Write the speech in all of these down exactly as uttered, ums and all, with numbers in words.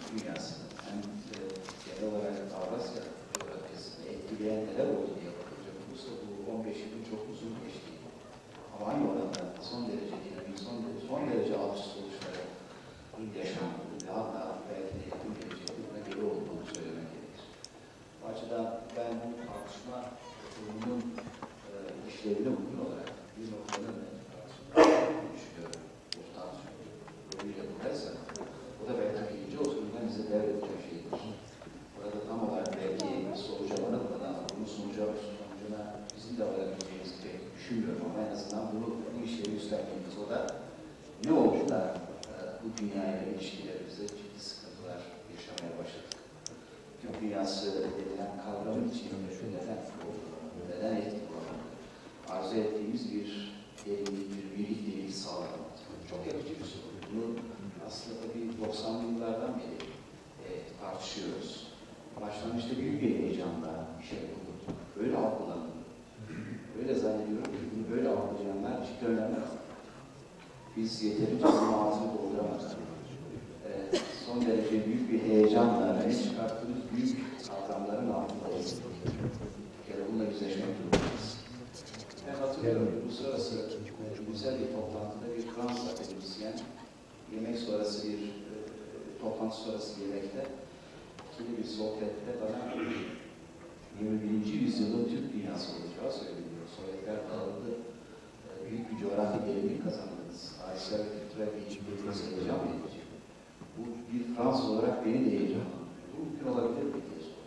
dünyasını hem e, genel olarak Avrasya coğrafyasını etkileyen neler oldu diye bakacak olursa bu on beş yılın çok uzun geçti. Ama aynı oranda son derece dinamik, son, son derece alçı sonuçlara yaşandığı ve hatta belki de yakın gelecekte buna geri olduğunu söylemek gerekir. Bu açıdan ben bu tartışma kurumunun e, işlevine uygun olarak bir noktanın düşünüyorum. Bu tansiyon rolüyle buradaysa o da belki birinci oturumdan bize devredeceği şeydir. Burada tam olarak belki sonuca varılmadan bunu sonuca sonucuna bizim de varabileceğimizi pek düşünmüyorum ama en azından bunu bu işleri üstlendiğimiz o da ne oldu da e, bu dünyayla ilişkilerimizde ciddi sıkıntılar yaşamaya başladık. Türk dünyası denilen kavramın içinde neden neden etkili olan arzu ettiğimiz bir derinlik, bir birliktelik sağlamak. Çok yapıcı bir soru. Bunu aslında tabii doksanlı yıllardan beri e, tartışıyoruz. Başlangıçta büyük bir heyecanla bir şey oldu. Böyle algılandı. Öyle zannediyorum ki bunu böyle algılayanlar ciddi önlemler aldı. Biz yeterince bunun ağzını dolduramadık. E, son derece büyük bir heyecanla öne çıkarttığımız büyük kavramların altındayız. Bir kere bununla yüzleşmek durumundayız. Ben hatırlıyorum, uluslararası güzel bir toplantıda bir Fransız akademisyen yemek sonrası bir e, toplantı sonrası yemekte ikili bir sohbette bana yirmi birinci yüzyılın Türk dünyası olacağı söyleniyor. Sovyetler dağıldı, e, büyük bir coğrafi derinlik kazandınız. Tarihsel ve kültürel değişiklikleriniz heyecan verici. Bu bir Fransız olarak beni de heyecanlandırıyor. Bu mümkün olabilir mi diye sordum.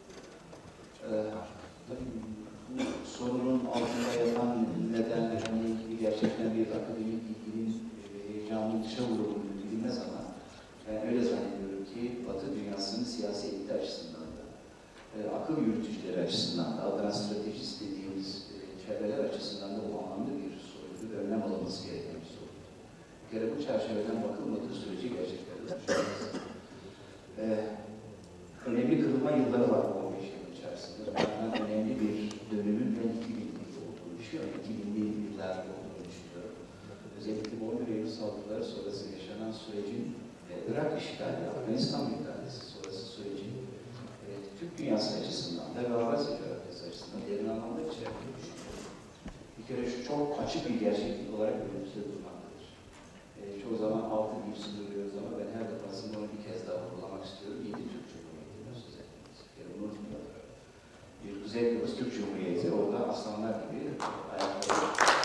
E, tabii bu sorunun altında yatan nedenlerini gerçekten bir akademik ilginin heyecanın dışa vurulduğunu bilinmez ama ben öyle zannediyorum ki Batı dünyasının siyasi elite açısından da, e, akıl yürütücüleri açısından da, adına stratejist dediğimiz e, çevreler açısından da bu anlamda bir soruydu ve önlem alınması gereken bir soruydu. Bir kere bu çerçeveden bakılmadığı sürece gerçekten de düşünüyoruz. E, önemli kırılma yılları var bu on beş yıl içerisinde. Bunlardan önemli bir dönümün ben iki binli olduğunu düşünüyorum. iki binli yıllarda olduğunu düşünüyorum. Özellikle bu on bir Eylül saldırıları sonrası yaşanan sürecin e, Irak işgali, Afganistan müdahalesi sonrası sürecin e, Türk dünyası açısından da ve Avrasya coğrafyası açısından derin anlamda içerdiğini düşünüyorum. Bir kere şu çok açık bir gerçeklik olarak önümüzde durmaktadır. E, çoğu zaman altı gibi sınırlıyoruz ama ben her defasında onu bir kez daha vurgulamak istiyorum. Yedi Türk Cumhuriyeti'nden söz ettiniz. Bir kere bunu unutmayalım. Bir Kuzey Kıbrıs Türk Cumhuriyeti, orada aslanlar gibi ayakları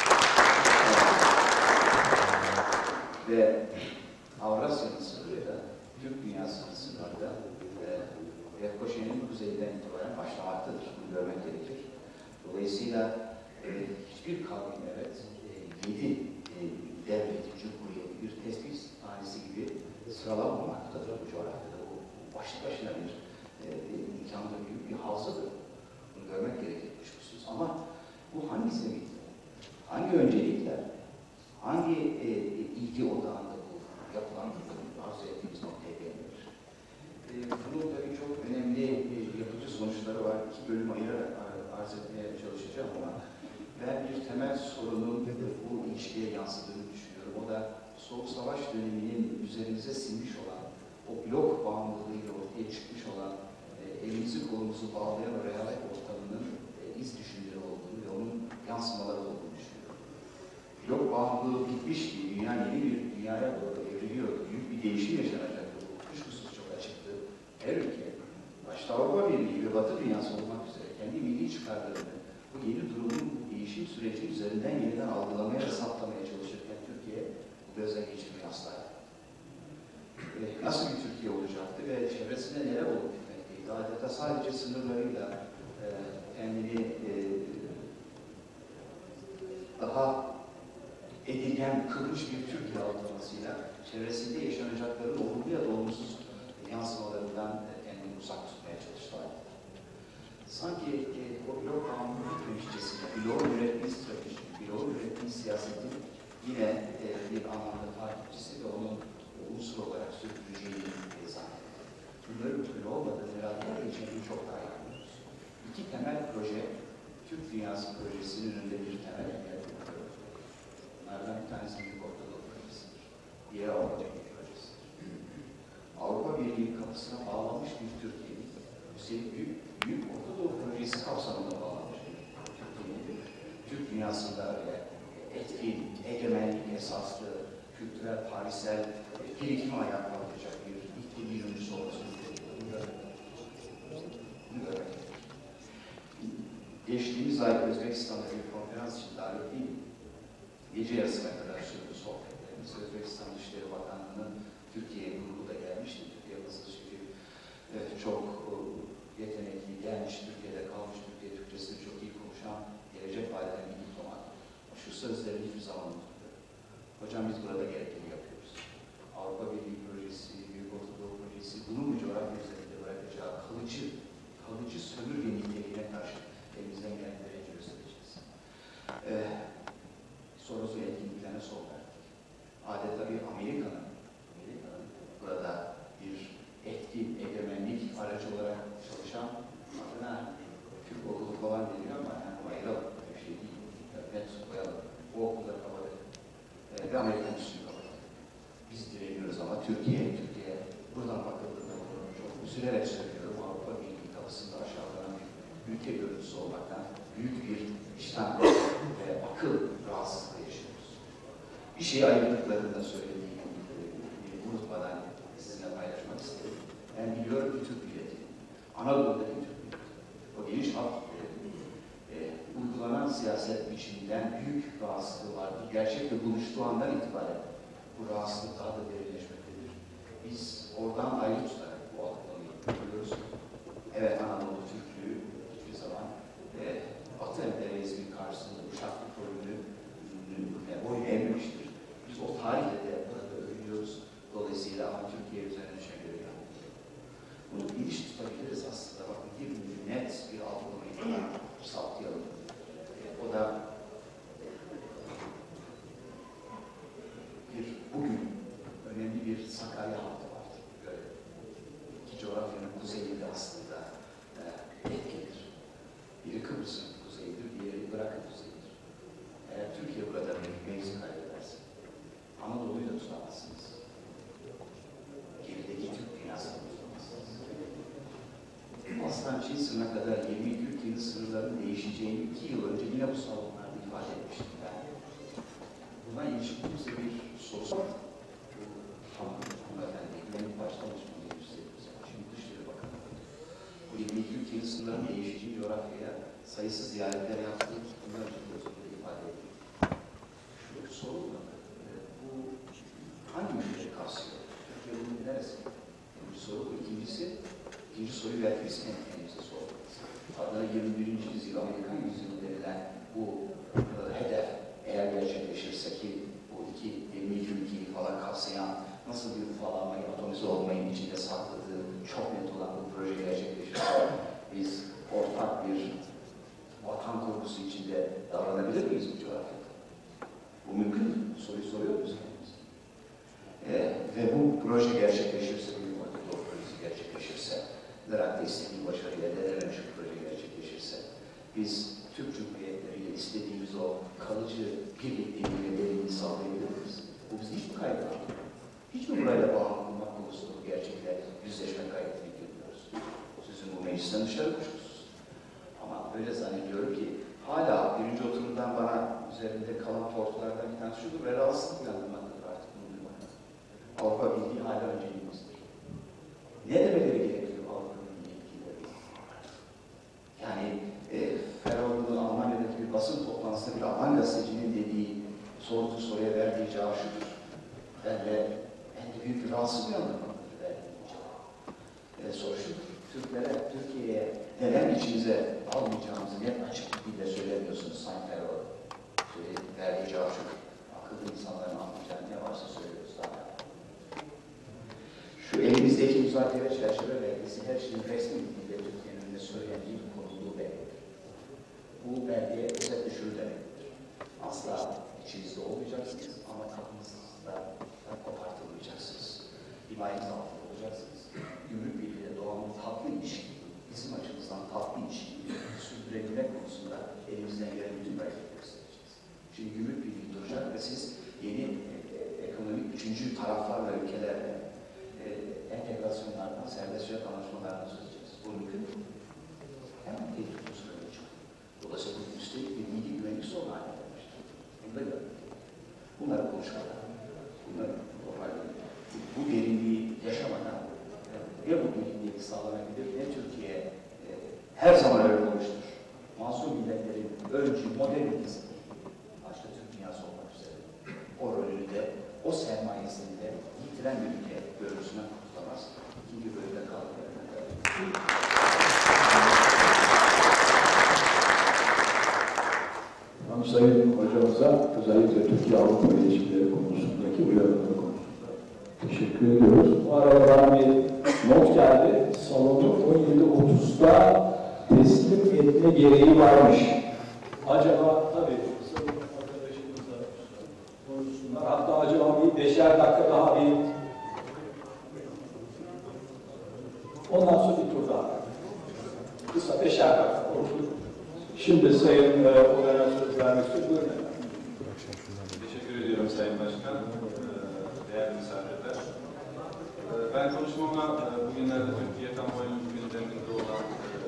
ve Avrasya'nın sınırıyla, Türk dünyasının sınırında e, Lefkoşa'nın kuzeyden itibaren başlamaktadır. Bunu görmek gerekir. Dolayısıyla e, hiçbir kavmin evet, e, yedi e, devleti, cumhuriyeti bir tespit tanesi gibi sıralanmamaktadır bu coğrafyada. Bu başlı başına bir e, imkanlı büyük bir havzadır. Bunu görmek gerekir kuşkusuz. Ama bu hangi zeminde, hangi öncelikler, hangi e, ilgi odağında bu yapılan arzu ettiğimiz noktaya gelinir? E, bunun tabii çok önemli e, yapıcı sonuçları var. İki bölüm ayırarak arz etmeye çalışacağım ama ben bir temel sorunun bu ilişkiye yansıdığını düşünüyorum. O da Soğuk Savaş döneminin üzerimize sinmiş olan, o blok bağımlılığıyla ortaya çıkmış olan e, elimizi kolumuzu bağlayan o rehalet ortamının e, iz düşümleri olduğunu ve onun yansımaları olduğunu düşünüyorum. Blok bağımlılığı bitmiş ki dünya yeni bir dünyaya doğru evriliyor, büyük bir değişim yaşanacak. Bu kuşkusuz çok açıktı. Her ülke, başta Avrupa Birliği ve Batı dünyası olmak üzere kendi milli çıkarlarını bu yeni durumun değişim süreci üzerinden yeniden algılamaya ve saptamaya çalışırken Türkiye bu gözden geçirmeyi asla yapmadı. E, nasıl bir Türkiye olacaktı ve çevresinde neler olup bitmekteydi? Adeta sadece sınırlarıyla e, kendini e, daha edilgen, kırmış bir Türkiye algılamasıyla çevresinde yaşanacakların olumlu ya da olumsuz yansımalarından kendini uzak tutmaya çalıştı. Sanki e, o blok bağımlılığı bitmemişçesine, bloğun ürettiği strateji, bloğun ürettiği siyasetin yine e, bir anlamda takipçisi ve onun e, unsur olarak sürdüreceğini e, zannediyor. Bunların mümkün olmadığı herhalde için çok daha iyi anlıyoruz. İki temel proje, Türk Dünyası projesinin önünde bir temel engel koyuyor. Bunlardan bir tanesi Büyük Orta Doğu Projesi'dir. Diğeri Avrupa Birliği Projesi'dir. Avrupa Birliği kapı kapısına bağlanmış bir Türkiye'nin, üstelik büyük, büyük Orta Doğu projesi kapsamında bağlanmış bir Türkiye'nin, Türk dünyasında öyle etkin, egemenlik esaslı, kültürel, tarihsel birikimi ayağa kalkacak bir iklim yöneticisi olmasını görmek. Geçtiğimiz ay Özbekistan'da bir konferans için davetliyim. Gece yarısına kadar sürdü sohbetlerimiz. Özbekistan Dışişleri Bakanlığı'nın Türkiye grubu da gelmişti. Türkiye basın şefi evet, çok yetenekli, gelmiş, Türkiye'de kalmış, Türkiye Türkçesini çok iyi konuşan, gelecek vadeden bir diplomat. Şu sözleri hiçbir zaman unutmuyorum. Hocam biz burada gerektiğini yapıyoruz. Avrupa Birliği projesi, Büyük Orta Doğu projesi, bunun bu coğrafya üzerinde bırakacağı kalıcı, kalıcı sömürge niteliğine karşı elimizden gelen derece göstereceğiz. Ee, Soros'un etkinliklerine son verdik. Adeta bir Amerika'nın, Amerika'nın burada bir etkin, egemenlik aracı olarak çalışan, adına Türk okulu falan deniyor ama yani ayıralım, bir şey değil. Net koyalım. O okulları kapatalım. Ee, ve Amerikan üstünü kapatalım. Biz direniyoruz ama Türkiye, Türkiye buradan bakıldığında çok üzülerek söylüyorum. Avrupa Birliği kapısında aşağılanan bir ülke görüntüsü olmaktan büyük bir işten ve akıl rahatsızlığı yaşıyoruz. Bir şeyi ayırdıklarını da söylediğim unutmadan sizinle paylaşmak istedim. Ben biliyorum ki Türk milleti, Anadolu'daki Türk milleti, o geniş halk e, uygulanan siyaset biçiminden büyük rahatsızlığı vardır. Gerçekle buluştuğu andan itibaren bu rahatsızlık daha da derinleşmektedir. Biz oradan ayrı tutarak bu algılamayı görüyoruz. Evet, Anadolu Türklüğü hiçbir zaman e, Batı emperyalizmin karşısında uşaklık rolünü boyun eğmemiştir. Biz o tarihle de burada övünüyoruz. Dolayısıyla ama Türkiye üzerine düşen görev yapıyoruz. Bunu geniş tutabiliriz aslında. Bakın bir net bir algılamayı saptayalım. E, o da bir bugün önemli bir Sakarya hattı vardır. Böyle iki coğrafyanın kuzeyinde aslında e, etkidir. Biri Kıbrıs'ın kuzeyidir, diğeri Irak'ın kuzeyidir. Eğer Türkiye burada bir mevzi kaybederse, Anadolu'yu da tutamazsınız. Gerideki Türk dünyasını tutamazsınız. Aslan Çin sınırına kadar yirmi iki ülkenin sınırlarının değişeceğini iki yıl önce yine bu salonlarda ifade etmiştim ben. Buna ilişkin bize bir soru var. Tamam, hanımefendi, güvenlik başlamışmını gösteriyoruz. Şimdi Dışişleri Bakanı. Bu yirmi iki ülkenin sınırlarının değişeceği coğrafyaya sayısız ziyaretler yaptık. Bunlar için de ifade ettik. Şu soru da, bu hangi ülkeleri kapsıyor? Türkiye bunun neresi? Bir soru bu. İkincisi, ikinci soruyu belki en önemlisi sorduğunuz. Adına yirmi birinci yüzyıl, Amerikan yüzyılı verilen bu e, hedef eğer gerçekleşirse ki bu iki yirmi iki ülkeyi falan kapsayan nasıl bir ufalanmayı, atomize olmayı içinde sakladığı çok net olan bu proje gerçekleşirse biz ortak bir vatan korkusu içinde davranabilir miyiz bu coğrafyada? Bu mümkün mü? Soruyu soruyor muyuz kendimize? Ee, ve bu proje gerçekleşirse, Büyük Orta Doğu projesi gerçekleşirse, Irak'ta istediği başarıyla elde şu proje gerçekleşirse, biz Türk Cumhuriyetleriyle istediğimiz o kalıcı birlikteliği ve derinliği sağlayabilir miyiz? Bu bizi hiç mi kaybeder? Hiç mi burayla bağlı olmak konusunda bu gerçekle yüzleşme kaygısını görüyoruz? Sizin bu meclisten dışarı kuşkusuz. Ama öyle zannediyorum ki hala birinci oturumdan bana üzerinde kalan tortulardan bir tanesi şudur ve rahatsızlık uyandırmaktadır artık bunu duymak. Avrupa Birliği hala önceliğimizdir. Ne demeleri gerekiyor Avrupa Birliği yetkilileri? Yani e, Ferroğlu'nun Almanya'daki bir basın toplantısında bir Alman gazetecinin dediği, sorduğu soruya verdiği cevap şudur. Ben de, ben de büyük bir rahatsızlık uyandırmaktadır verdiği cevap. E, soru şudur. Türklere, Türkiye'ye neden içimize almayacağımızı net açık bir de söylemiyorsunuz Sayın Ferroğlu. Verdiği cevap şu. Akıllı insanların anlayacağı ne varsa söylüyoruz daha. Şu elimizdeki müzakere çerçeve belgesi her şeyin resmi dilde Türkiye'nin önünde söylendiği konulduğu belgedir. Bu belge özetle şu demektir. Asla içinizde olmayacaksınız ama kapınızda kopartılmayacaksınız. Himayeniz altında olacaksınız. Gümrük Birliği'yle doğanın tatlı ilişki, bizim açımızdan tatlı ilişki sürdürebilmek konusunda elimizden gelen bütün gayreti göstereceğiz. Şimdi Gümrük Birliği duracak ve siz yeni e, ekonomik üçüncü taraflarla ülkelerle e, entegrasyonlardan, serbest sağlanabilir ve Türkiye e, her zaman öyle olmuştur. Masum milletlerin öncü, modern ülkesi değil, başta Türk dünyası olmak üzere o rolünü de, o sermayesini de yitiren bir ülke görüntüsüne kurtulamaz. İkinci bölümde kaldıklarına kadar. Sayın hocamıza özellikle Türkiye-Avrupa ilişkileri konusundaki uyarıları konusunda teşekkür ediyoruz. Bu arada bir not geldi. Salonu on yedi otuzda teslim etme gereği varmış. Acaba tabii sayın arkadaşımızla konuşsunlar. Hatta acaba bir beşer dakika daha bir ondan sonra bir tur daha. Kısa beşer dakika konuşuruz. Şimdi Sayın e, Oğlan'a söz vermek istiyorum. Buyurun efendim. Teşekkür ediyorum Sayın Başkan, değerli misafirler. Ben konuşmama bugünlerde Türkiye kamuoyunun gündeminde olan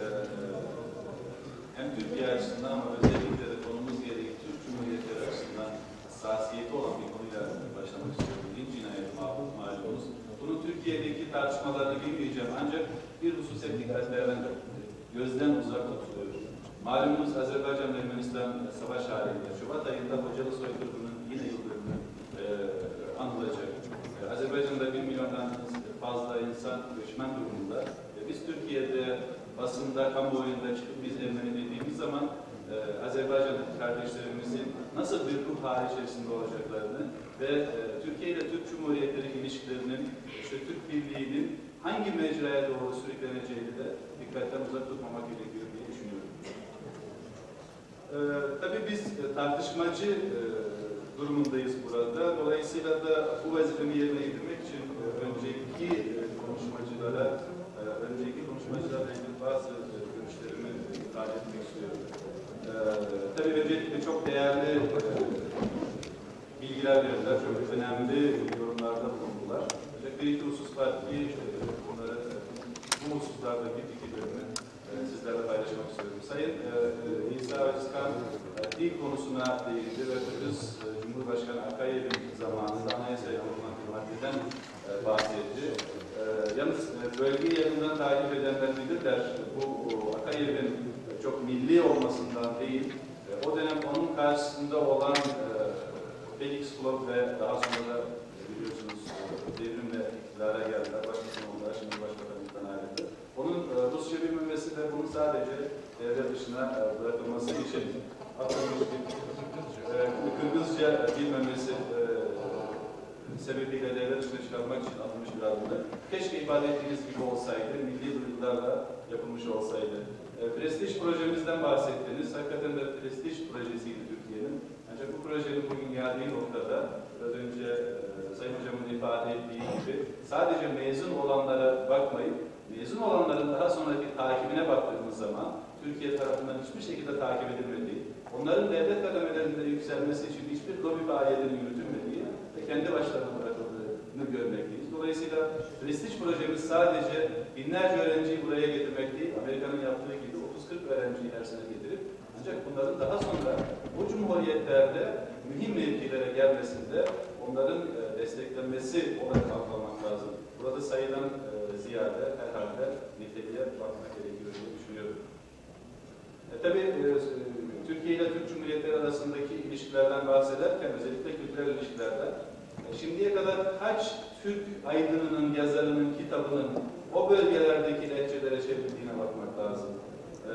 hem Türkiye açısından ama özellikle de konumuz gereği Türk Cumhuriyetleri açısından hassasiyeti olan bir konuyla başlamak istiyorum. Din cinayeti malumunuz. Bunun Türkiye'deki tartışmalarını bilmeyeceğim ancak bir hususet dikkatlerden gözden uzak tutuyorum. Malumunuz Azerbaycan ve Ermenistan savaş halinde. Şubat ayında Hocalı soykırımının yine yıl dönümü e, anılacak. E, Azerbaycan'da bir milyondan fazla insan göçmen durumunda. E, biz Türkiye'de basında, kamuoyunda çıkıp biz Ermeni dediğimiz zaman e, Azerbaycan kardeşlerimizin nasıl bir ruh hali içerisinde olacaklarını ve e, Türkiye ile Türk Cumhuriyetleri ilişkilerinin, işte Türk Birliği'nin hangi mecraya doğru sürükleneceğini de dikkatten uzak tutmamak gerekiyor diye düşünüyorum. Ee, tabii biz e, tartışmacı e, durumundayız burada. Dolayısıyla da bu vazifemi yerine getirmek için e, önceki e, konuşmacılara, e, önceki konuşmacılarla ilgili bazı e, görüşlerimi ifade etmek istiyorum. E, tabii öncelikle çok değerli e, bilgiler verirler, çok önemli yorumlarda bulundular. Ancak bir iki husus var ki e, bunları, bu hususlardaki fikirlerimi sizlerle paylaşmak istiyorum. Sayın e, İsa Özkan e, dil konusuna değindi ve Kırgız e, Cumhurbaşkanı Akayev'in zamanında anayasaya konulan bir maddeden e, bahsetti. E, yalnız e, bölgeyi yakından takip edenler bilirler. Bu Akayev'in e, çok milli olmasından değil, e, o dönem onun karşısında olan e, Felix Klop ve daha sonra da e, biliyorsunuz e, devrimle iktidara geldiler. Başkasına oldular, şimdi başbakanlıktan ayrıldı. Onun e, Rusça bilmemesi de bunu sadece devlet dışına e, bırakılması için atılmış bir e, Kırgızca bilmemesi e, sebebiyle devlet dışına çıkarmak için atılmış bir adımdı. Keşke ifade ettiğiniz gibi olsaydı, milli duygularla yapılmış olsaydı. E, prestij projemizden bahsettiniz. Hakikaten de prestij projesiydi Türkiye'nin. Ancak bu projenin bugün geldiği noktada, biraz önce e, Sayın Hocam'ın ifade ettiği gibi sadece mezun olanlara bakmayıp, mezun olanların daha sonraki takibine baktığımız zaman Türkiye tarafından hiçbir şekilde takip edilmediği, onların devlet kademelerinde yükselmesi için hiçbir lobi faaliyetinin yürütülmediği ve kendi başlarına bırakıldığını görmekteyiz. Dolayısıyla prestij projemiz sadece binlerce öğrenciyi buraya getirmek değil, Amerika'nın yaptığı gibi otuz kırk öğrenciyi her sene getirip ancak bunların daha sonra bu cumhuriyetlerde mühim mevkilere gelmesinde onların desteklenmesi olarak algılamak lazım. Burada sayılan e, ziyade herhalde niteliğe bakmak gerekiyor diye düşünüyorum. E, tabii e, Türkiye ile Türk Cumhuriyetleri arasındaki ilişkilerden bahsederken, özellikle kültürel ilişkilerden, e, şimdiye kadar kaç Türk aydınının, yazarının, kitabının o bölgelerdeki lehçelere çevrildiğine bakmak lazım. E,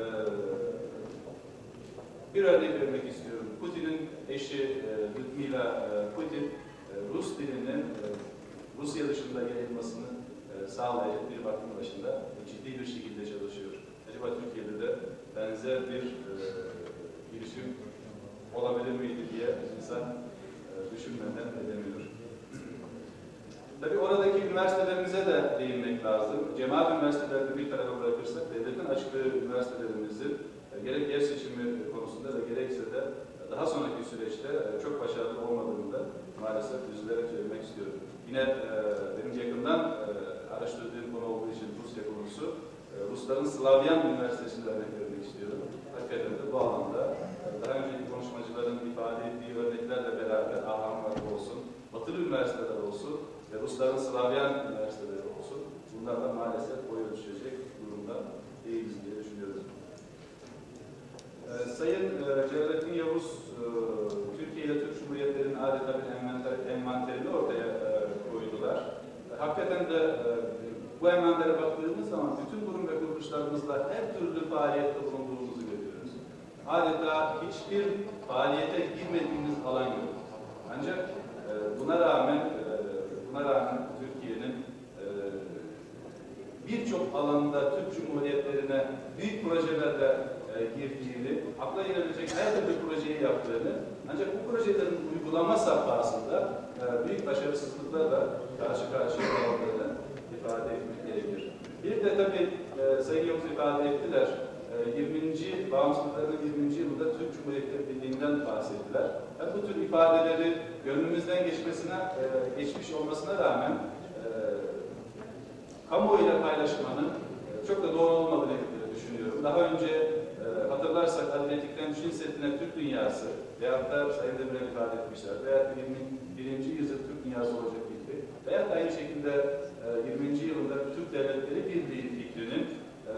bir örnek vermek istiyorum. Putin'in eşi e, Lyudmila e, Putin, e, Rus dilinin e, Rusya dışında yayılmasını e, sağlayacak bir vaktin başında ciddi bir şekilde çalışıyor. Acaba Türkiye'de de benzer bir e, girişim olabilir miydi diye insan e, düşünmeden edemiyor. Tabii oradaki üniversitelerimize de değinmek lazım. Cemaat üniversitelerini bir tarafa bırakırsak, devletin açtığı üniversitelerimizin e, gerek yer seçimi konusunda da gerekse de daha sonraki süreçte e, çok başarılı olmadığını da maalesef yüzlerek söylemek istiyorum. Yine e, benim yakından e, araştırdığım konu olduğu için Rusya konusu, e, Rusların Slavyan Üniversitesi'nde örnek vermek istiyorum. Hakikaten de bu alanda e, daha önceki konuşmacıların ifade ettiği örneklerle beraber Ahram olsun, Batılı üniversiteler olsun ve Rusların Slavyan üniversiteleri olsun, bunlarla maalesef boy ölçüşecek durumda değiliz diye düşünüyorum. Ee, Sayın e, Celalettin Yavuz, e, Türkiye ile Türk Cumhuriyetleri'nin adeta bir envanter, envanterini ortaya e, koydular. E, hakikaten de e, bu envantere baktığımız zaman bütün kurum ve kuruluşlarımızla her türlü faaliyette bulunduğumuzu görüyoruz. Adeta hiçbir faaliyete girmediğimiz alan yok. Ancak e, buna rağmen e, buna rağmen Türkiye'nin e, birçok alanda Türk Cumhuriyetlerine büyük projelerle e, girdiğini, akla gelebilecek her türlü projeyi yaptığını, ancak bu projelerin uygulama safhasında e, büyük başarısızlıklarla karşı karşıya kaldığını ifade etmek gerekir. Bir de tabii e, Sayın Yavuz ifade ettiler, e, yirminci bağımsızlıklarının yirminci yılında Türk Cumhuriyetleri Birliği'nden bahsettiler. Yani bu tür ifadeleri gönlümüzden geçmesine, e, geçmiş olmasına rağmen e, kamuoyuyla paylaşmanın e, çok da doğru olmadığını e, düşünüyorum. Daha önce e, hatırlarsak Adriyatik'ten Çin Seddi'ne Türk dünyası veyahut da Sayın Demirel ifade etmişler veyahut da yirmi birinci yüzyıl Türk dünyası olacak gibi veyahut da aynı şekilde e, yirminci yılında Türk Devletleri Birliği fikrinin e,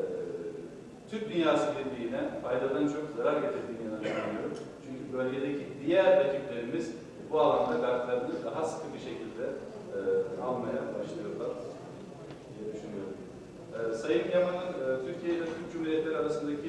Türk dünyası birliğine faydadan çok zarar getirdiğini inanıyorum. Çünkü bölgedeki diğer rakiplerimiz bu alanda kartlarını daha sıkı bir şekilde e, almaya başlıyorlar diye düşünüyorum. E, Sayın Yaman'ın e, Türkiye ile Türk Cumhuriyetleri arasındaki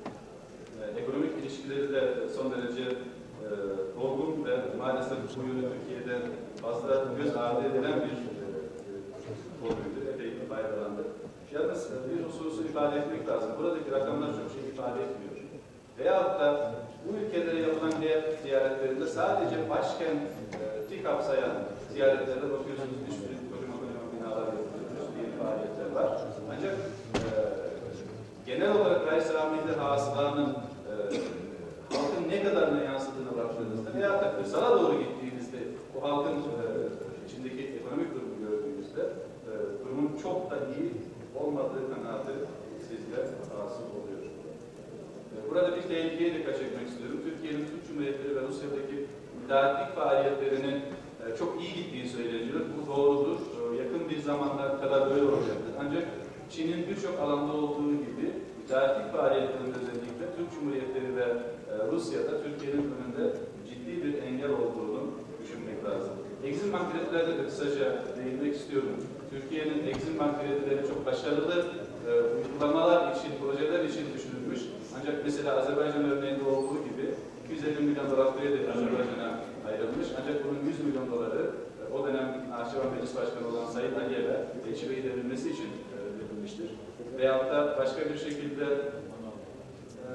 e, ekonomik ilişkileri de son derece e, dolgun ve maalesef bu yönü Türkiye'de fazla göz ardı edilen bir e, konuydu. Epey faydalandı. Yalnız bir hususu ifade etmek lazım. Buradaki rakamlar çok şey ifade etmiyor. Veyahut da bu ülkelere yapılan ziyaretlerinde sadece başkenti kapsayan ziyaretlerde bakıyorsunuz, bir sürü kocaman kocaman binalar yapılıyor, diye faaliyetler var. Ancak e, genel olarak gayri saha milli hasılanın e, halkın ne kadarına yansıdığına baktığınızda veyahut da kırsala doğru gittiğinizde o halkın e, içindeki ekonomik durumu gördüğünüzde e, durumun çok da iyi olmadığı kanaati sizde hasıl oluyor. Burada bir tehlikeye dikkat çekmek istiyorum. Türkiye'nin Türk Cumhuriyetleri ve Rusya'daki müteahhitlik faaliyetlerinin çok iyi gittiği söyleniyor. Bu doğrudur. Yakın bir zamana kadar böyle olacaktır. Ancak Çin'in birçok alanda olduğu gibi müteahhitlik faaliyetlerinin özellikle Türk Cumhuriyetleri ve Rusya'da Türkiye'nin önünde ciddi bir engel olduğunu düşünmek lazım. Exim Bank kredilerine de kısaca değinmek istiyorum. Türkiye'nin Exim Bank kredileri çok başarılı e, uygulamalar için, projeler için düşünülmüş. Ancak mesela Azerbaycan örneğinde olduğu gibi iki yüz elli milyon dolar kredi Azerbaycan'a ayrılmış. Ancak bunun yüz milyon doları e, o dönem Nahçıvan Meclis Başkanı olan Sayın Aliyev'e Elçibe'yi devrilmesi için e, verilmiştir. Veyahut da başka bir şekilde e,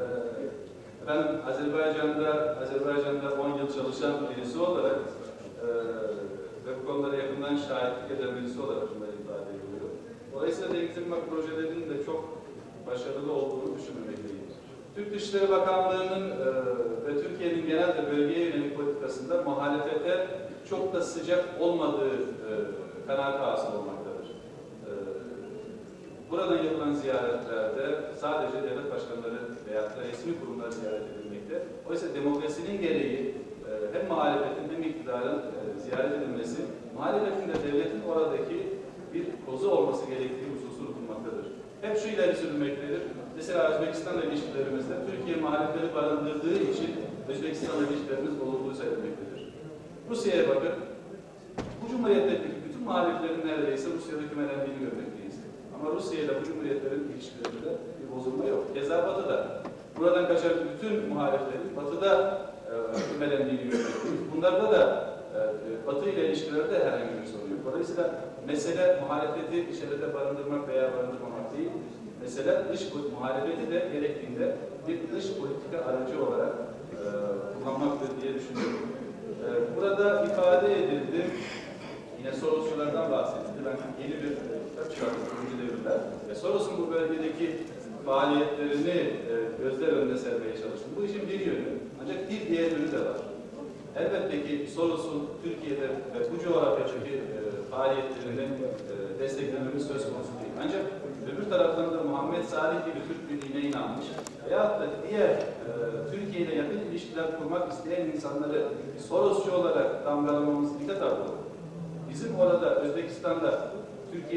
ben Azerbaycan'da Azerbaycan'da on yıl çalışan birisi olarak e, ve bu konulara yakından şahitlik eden birisi olarak bunları ifade ediyor. Dolayısıyla Exim Bank projelerinin de çok başarılı olduğunu düşünmemekteyim. Türk Dışişleri Bakanlığı'nın e, ve Türkiye'nin genelde bölgeye yönelik politikasında muhalefete çok da sıcak olmadığı e, kanaati hasıl olmaktadır. E, buradan yapılan ziyaretlerde sadece devlet başkanları veya da resmi kurumlar ziyaret edilmekte. Oysa demokrasinin gereği e, hem muhalefetin hem iktidarın e, ziyaret edilmesi, muhalefetin de devletin oradaki bir kozu olması gerektiği hususunu bulmaktadır. Hep şu ileri sürülmektedir. Mesela Özbekistan'la ilişkilerimizde Türkiye muhalifleri barındırdığı için Özbekistan'la ilişkilerimiz bozulduğu söylenmektedir. Rusya'ya bakın. Bu cumhuriyetteki bütün muhaliflerin neredeyse Rusya'da kümelendiğini görmekteyiz. Ama Rusya ile bu cumhuriyetlerin ilişkilerinde bir bozulma yok. Keza Batı'da. Buradan kaçan bütün muhaliflerin Batı'da e, kümelendiğini görmekteyiz. Bunlarda da e, Batı ile ilişkilerde herhangi bir sorun yok. Dolayısıyla mesele muhalefeti içeride barındırmak veya barındırmamak değil. Mesela dış muhalefeti de gerektiğinde bir dış politika aracı olarak e, kullanmaktır diye düşünüyorum. E, burada ifade edildi, yine Sorosçulardan bahsedildi. Ben yeni bir kitap çıkarttım, Kurucu Devrimler. Ve Soros'un bu bölgedeki faaliyetlerini e, gözler önüne sermeye çalıştım. Bu işin bir yönü, ancak bir diğer yönü de var. Elbette ki Soros'un Türkiye'de ve bu coğrafyadaki e, faaliyetlerini e, desteklememiz söz konusu değil. Ancak öbür taraftan da Muhammed Salih gibi Türk birliğine inanmış veyahut da diğer e, Türkiye ile yakın ilişkiler kurmak isteyen insanları Sorosçu olarak damgalamamız dikkat almalı. Bizim orada Özbekistan'da Türkiye'ye çok da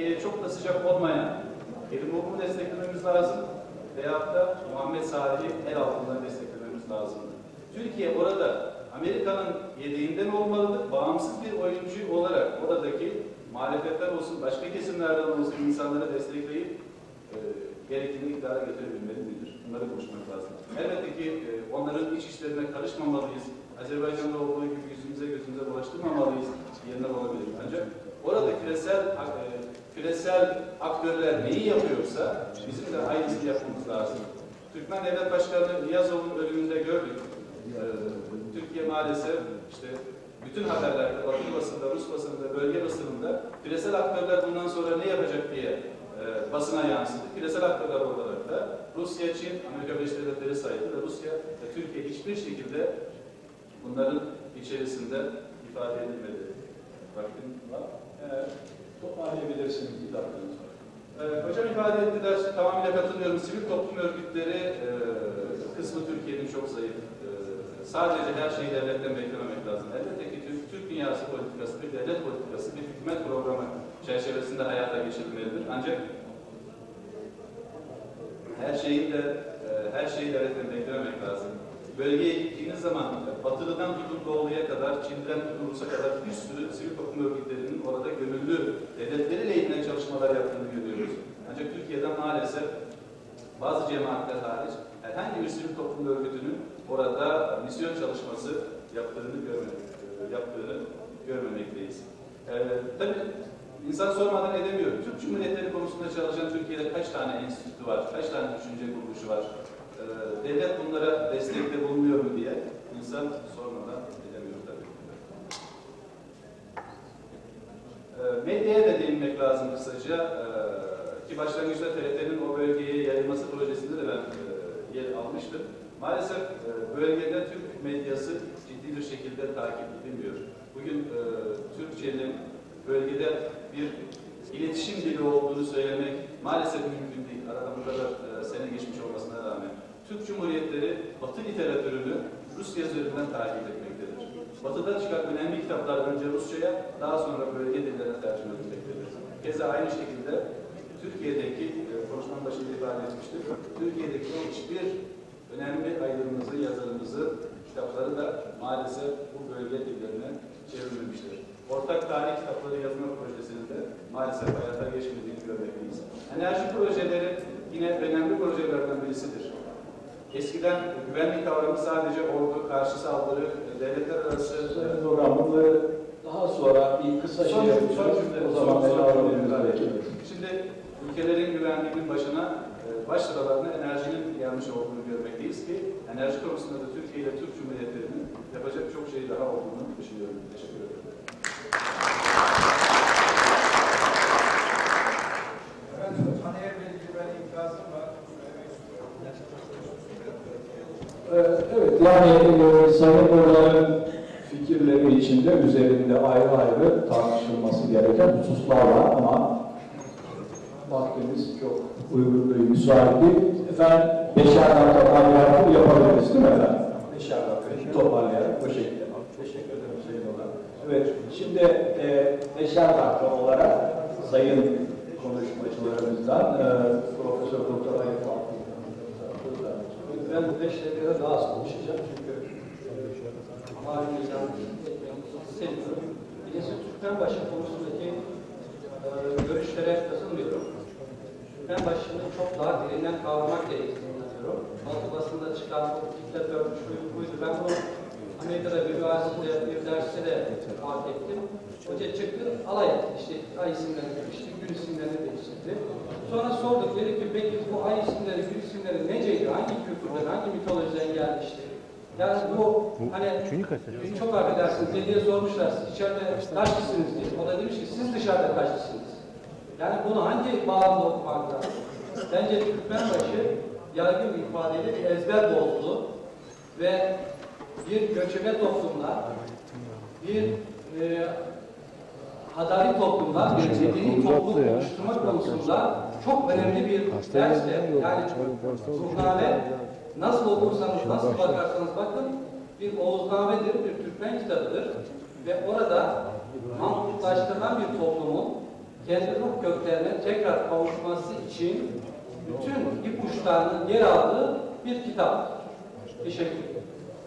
sıcak olmayan Kerimoglu'nu desteklememiz lazım veyahut da Muhammed Salih'i el altından desteklememiz lazım. Türkiye orada Amerika'nın yedeğinden olmalıdır. Bağımsız bir oyuncu olarak oradaki muhalefetler olsun, başka kesimlerden olsun insanları destekleyip e, gerektiğini iktidara getirebilmeli midir? Bunları konuşmak lazım. Elbette ki e, onların iç işlerine karışmamalıyız. Azerbaycan'da olduğu gibi yüzümüze gözümüze bulaştırmamalıyız yerine olabilir. Ancak orada küresel e, küresel aktörler neyi yapıyorsa bizim de aynısını yapmamız lazım. Türkmen Devlet Başkanı Niyazov'un ölümünde gördük. Ee, Türkiye maalesef işte bütün haberlerde, Batı basında, Rus basında, bölge basınında küresel aktörler bundan sonra ne yapacak diye e, basına yansıdı. Küresel aktörler olarak da Rusya, Çin, Amerika Birleşik Devletleri sayıldı ve Rusya ve Türkiye hiçbir şekilde bunların içerisinde ifade edilmedi. Vaktin var. Evet. Toparlayabilirsiniz bir dakikanız var. Ee, hocam ifade ettiler, tamamıyla katılıyorum. Sivil toplum örgütleri e, kısmı Türkiye'nin çok zayıf. E, sadece her şeyi devletten beklememek lazım. Elbette ki Türk, Türk dünyası politikası, bir devlet politikası, bir hükümet programı çerçevesinde hayata geçirilmelidir. Ancak her şeyi de e, her şeyi devletten beklememek lazım. Bölgeye gittiğiniz zaman Batılı'dan tutun Doğu'ya kadar, Çin'den tutun Rus'a kadar bir sürü sivil toplum örgütlerinin orada gönüllü devletleriyle ilgili çalışmalar yaptığını görüyoruz. Ancak Türkiye'den maalesef bazı cemaatler hariç herhangi bir sivil toplum örgütünün orada misyon çalışması yaptığını görmemek, yaptığını görmemekteyiz. Ee, tabii insan sormadan edemiyor. Türk Cumhuriyetleri konusunda çalışan Türkiye'de kaç tane enstitü var, kaç tane düşünce kuruluşu var? Devlet bunlara destekte bulunuyor mu diye insan sormadan edemiyor tabii. Medyaya da değinmek lazım kısaca. Ki başlangıçta T R T'nin o bölgeye yayılması projesinde de ben yer almıştım. Maalesef bölgede Türk medyası ciddi bir şekilde takip edilmiyor. Bugün Türkçenin bölgede bir iletişim dili olduğunu söylemek maalesef mümkün değil. Aradan bu kadar sene geçmiş olmasına rağmen. Türk Cumhuriyetleri Batı literatürünü Rusya üzerinden takip etmektedir. Batı'da çıkan önemli kitaplar önce Rusça'ya, daha sonra bölge dillerine tercüme edilmektedir. Keza aynı şekilde Türkiye'deki, konuşmanın başında ifade etmiştim, Türkiye'deki hiçbir önemli aydınımızı, yazarımızı, kitapları da maalesef bu bölge dillerine çevrilmemiştir. Ortak tarih kitapları yazma projesinin de maalesef hayata geçmediğini görmekteyiz. Enerji projeleri yine önemli projelerden birisidir. Eskiden güvenlik kavramı sadece ordu, karşı saldırı, devletler arası programları daha sonra bir kısa şey yapacağız. O zaman ele alabiliriz. Şimdi ülkelerin güvenliğinin başına, baş sıralarına enerjinin gelmiş olduğunu görmekteyiz ki enerji konusunda da Türkiye ile Türk Cumhuriyetlerinin yapacak çok şey daha olduğunu düşünüyorum. Teşekkür ederim. Evet, yani e, Sayın Hoca'nın fikirleri içinde üzerinde ayrı ayrı tartışılması gereken hususlar var ama vaktimiz çok uygun ve müsait değil. Efendim, beşer dakika tabiatı yapabiliriz değil mi efendim? Beşer dakika toparlayarak bu şekilde. Teşekkür ederim Sayın Hoca. Evet, şimdi e, beşer dakika olarak Sayın konuşmacılarımızdan e, Profesör Doktor Ayet Altın. Ben bu beş dakikada daha az konuşacağım çünkü malum insan seviyorum. Birincisi Türkmenbaşı konusundaki e, görüşlere katılmıyorum. Türkmenbaşı'nı çok daha derinden kavramak gerektiğini inanıyorum. Batı basında çıkan o diktatör, şuydu buydu. Ben bunu Amerika'da bir üniversitede, bir derste de fark ettim. Hoca çıktı, alay etti. İşte ay isimlerini değişti, gün isimlerini değiştirdi. Sonra sorduk, dedi ki peki bu ay isimleri, gün isimleri neceydi? Hangi kültürden, hangi mitolojiden gelmişti? Yani bu hani çok affedersiniz diye sormuşlar, siz içeride kaçlısınız diye. O da demiş ki siz dışarıda kaçlısınız. Yani bunu hangi bağlamda okumak lazım? Bence Türkmenbaşı yaygın bir ifadeyle bir ezber bozdu ve bir göçebe toplumlar, bir e, hadari toplumlar, bir medeni toplum oluşturma konusunda çok önemli bir derste. Yani ruhname nasıl olursanız, nasıl bakarsanız bakın bir Oğuzname'dir, bir Türkmen kitabıdır ve orada mantıklaştırılan bir toplumun kendi ruh köklerine tekrar kavuşması için bütün ipuçlarının yer aldığı bir kitap. Teşekkür ederim.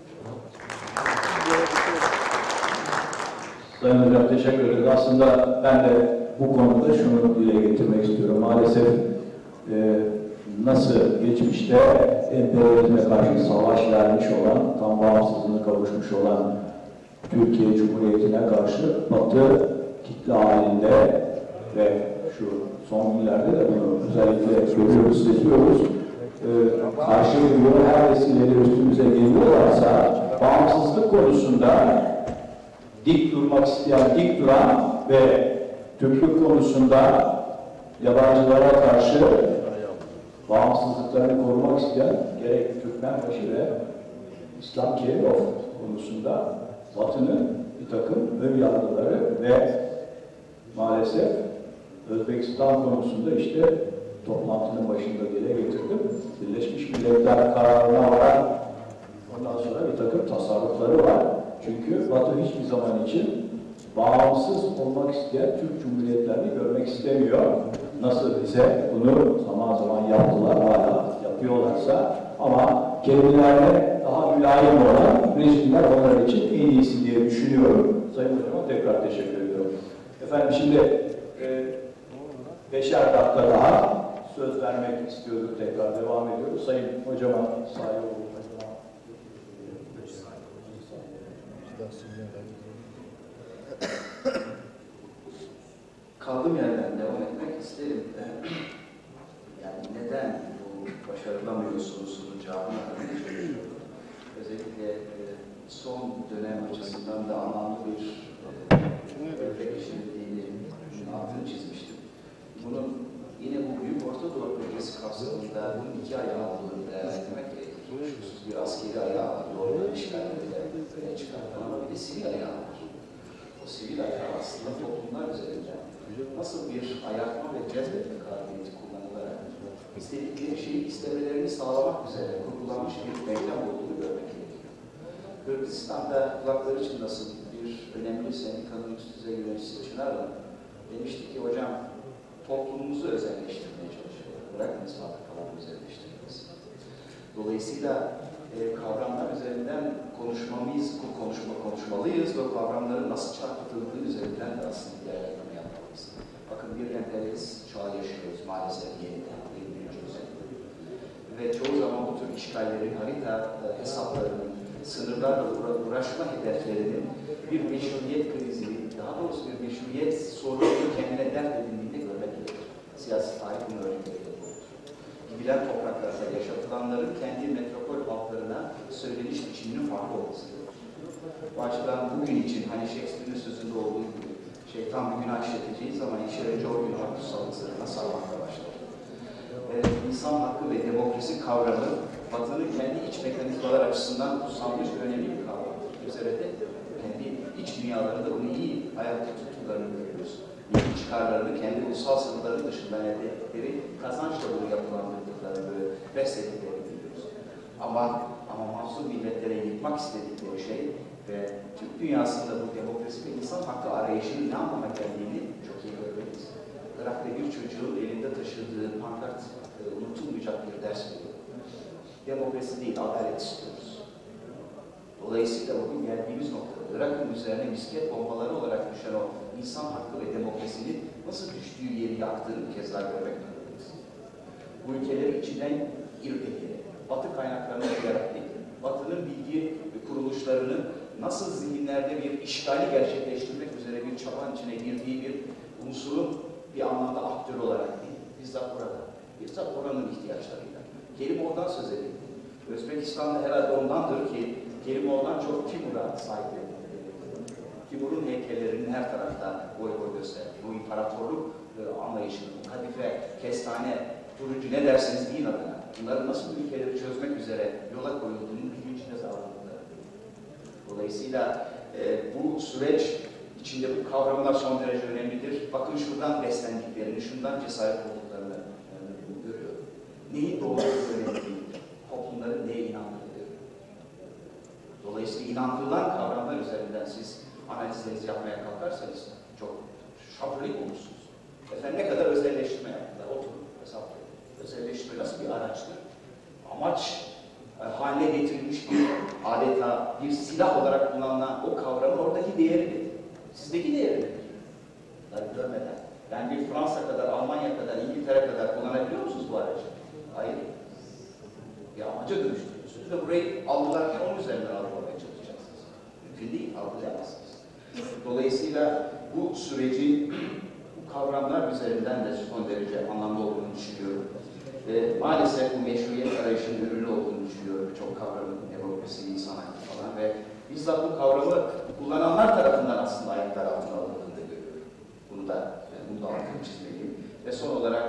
Sayın Hocam teşekkür ederiz. Aslında ben de bu konuda şunu dile getirmek istiyorum. Maalesef e, nasıl geçmişte emperyalizme karşı savaş vermiş olan, tam bağımsızlığına kavuşmuş olan Türkiye Cumhuriyeti'ne karşı Batı kitle halinde ve şu son günlerde de bunu özellikle görüyoruz, seziyoruz. Ee, karşı geliyor, her vesileyle üstümüze geliyorlarsa bağımsızlık konusunda dik durmak isteyen, dik duran ve Türklük konusunda yabancılara karşı bağımsızlıklarını korumak isteyen gerek Türkmenbaşı ve İslam Kerimov konusunda Batı'nın bir takım ön yargıları ve maalesef Özbekistan konusunda işte toplantının başında dile getirdim. Birleşmiş Milletler kararına varan ondan sonra bir takım tasarrufları var. Çünkü Batı hiçbir zaman için bağımsız olmak isteyen Türk Cumhuriyetlerini görmek istemiyor. Nasıl bize bunu zaman zaman yaptılar, hala yapıyorlarsa, ama kendilerine daha mülayim olan rejimler onlar için en iyisi diye düşünüyorum. Sayın Hocama tekrar teşekkür ediyorum. Efendim şimdi e, beşer dakika daha söz vermek istiyorduk, tekrar devam ediyoruz. Sayın Hocama sahip olun. Kaldığım yerden devam etmek isterim. Yani neden bu başarılamıyor sorusunun cevabını aramaya çalışıyorum. Özellikle e, son dönem açısından da anlamlı bir örnek geçirdiğini altını çizmiştim. Bunun yine bu Büyük Orta Doğu Projesi kapsamında bunun iki ayağı olduğunu değerlendirmek gerekir. Şuksuz bir askeri ayağı var, doğrudan işgallerle öne çıkartan, ama bir de sivil ayağı var. O sivil ayağı aslında toplumlar üzerinden nasıl bir ayartma ve cezbetme kabiliyeti kullanılarak istedikleri şeyi istemelerini sağlamak üzere kurgulanmış bir denklem olduğunu görmek gerekiyor. Kırgızistan'da kulakları çınlasın bir önemli sendikanın üst düzey yöneticisi Çınar'la demişti ki, hocam toplumumuzu özelleştirmeye çalışıyorlar. Bırakınız fabrikaların özelleştirmesi. Dolayısıyla e, kavramlar üzerinden konuşmamız, konuşma, konuşmalıyız ve kavramların nasıl çarpıtıldığı üzerinden de aslında değerlendirme yapmalıyız. Bakın bir emperyalist çağı yaşıyoruz maalesef yeniden, yirmi birinci yüzyılda. Ve çoğu zaman bu tür işgallerin, harita e, hesaplarının, sınırlarla uğraşma hedeflerinin bir meşruiyet krizini, daha doğrusu bir meşruiyet sorununu kendine dert edindiğini görmek gerekir. Siyasi tarih bunu örnekleriyle doğrudur. Gidilen topraklarda yaşatılanların kendi metropol halklarına söyleniş biçiminin farklı olması gerekir. Bu açıdan bugün için hani Shakespeare'in sözünde olduğu gibi şeytan bir günah işleteceği zaman işe önce o günah kutsallık sırrına sarmakla başlar. Ee, insan hakkı ve demokrasi kavramı Batı'nın kendi iç mekanizmalar açısından kutsanmış önemli bir kavramdır. Üzerinde kendi iç dünyalarında bunu iyi ayakta tuttuklarını görüyoruz. Milli çıkarlarını kendi ulusal sınırların dışından elde ettikleri kazançla bunu yapılandırdıklarını, beslediklerini görüyoruz. Ama ama mahzun milletlere yıkmak istedikleri şey ve Türk dünyasında bu demokrasi ve insan hakkı arayışının ne anlama geldiğini çok iyi görmeliyiz. Irak'ta bir çocuğun elinde taşıdığı pankart e, unutulmayacak bir ders veriyor. Demokrasi değil, adalet istiyoruz. Dolayısıyla bugün geldiğimiz noktada Irak'ın üzerine misket bombaları olarak düşen o insan hakkı ve demokrasinin nasıl düştüğü yeri yaktığını bir kez daha görmek zorundayız. Bu ülkelerin içinden irdeki, Batı kaynaklarını kullanarak değil, Batı'nın bilgi kuruluşlarının nasıl zihinlerde bir işgali gerçekleştirmek üzere bir çabanın içine girdiği bir unsurun bir anlamda aktörü olarak değil, bizzat burada, bizzat oranın ihtiyaçlarıyla. Kerimoğlu'ndan söz edildi. Özbekistan'da herhalde ondandır ki Kerimoğlu'dan çok Timur'a sahip edildi. Timur'un heykellerinin her tarafta boy boy gösterdiği, bu imparatorluk e, anlayışını, kadife, kestane, turuncu ne derseniz deyin adına, bunların nasıl bu ülkeleri çözmek üzere yola koyulduğunun bilincine sağladıkları. Dolayısıyla e, bu süreç içinde bu kavramlar son derece önemlidir. Bakın şuradan beslendiklerini, şundan cesaret olduklarını e, görüyorum. Neyi doğru öğrendiğini, toplumların neye inandığını. Dolayısıyla inandırılan kavramlar üzerinden siz analizlerinizi yapmaya kalkarsanız çok şapırlık olursunuz. Efendim ne kadar özelleştirme yaptılar, oturun hesaplayın. Özelleştirme nasıl bir araçtır? Amaç e, haline getirilmiş bir adeta bir silah olarak kullanılan o kavramın oradaki değeri, sizdeki değeri görmeden. Yani bir Fransa kadar, Almanya kadar, İngiltere kadar kullanabiliyor musunuz bu aracı? Hayır. Bir amaca dönüştürüyorsunuz ve burayı algılarken onun üzerinden algılamaya çalışacaksınız. Mümkün değil, algılayamazsınız. Dolayısıyla bu sürecin bu kavramlar üzerinden de son derece anlamlı olduğunu düşünüyorum. E, maalesef bu meşruiyet arayışının ürünü olduğunu düşünüyorum. Çok kavramın demokrasi, insan hakkı falan ve bizzat bu kavramı kullananlar tarafından aslında ayaklar altına alındığını da görüyorum. Bunu da, bunu da altını çizmeliyim. Ve son olarak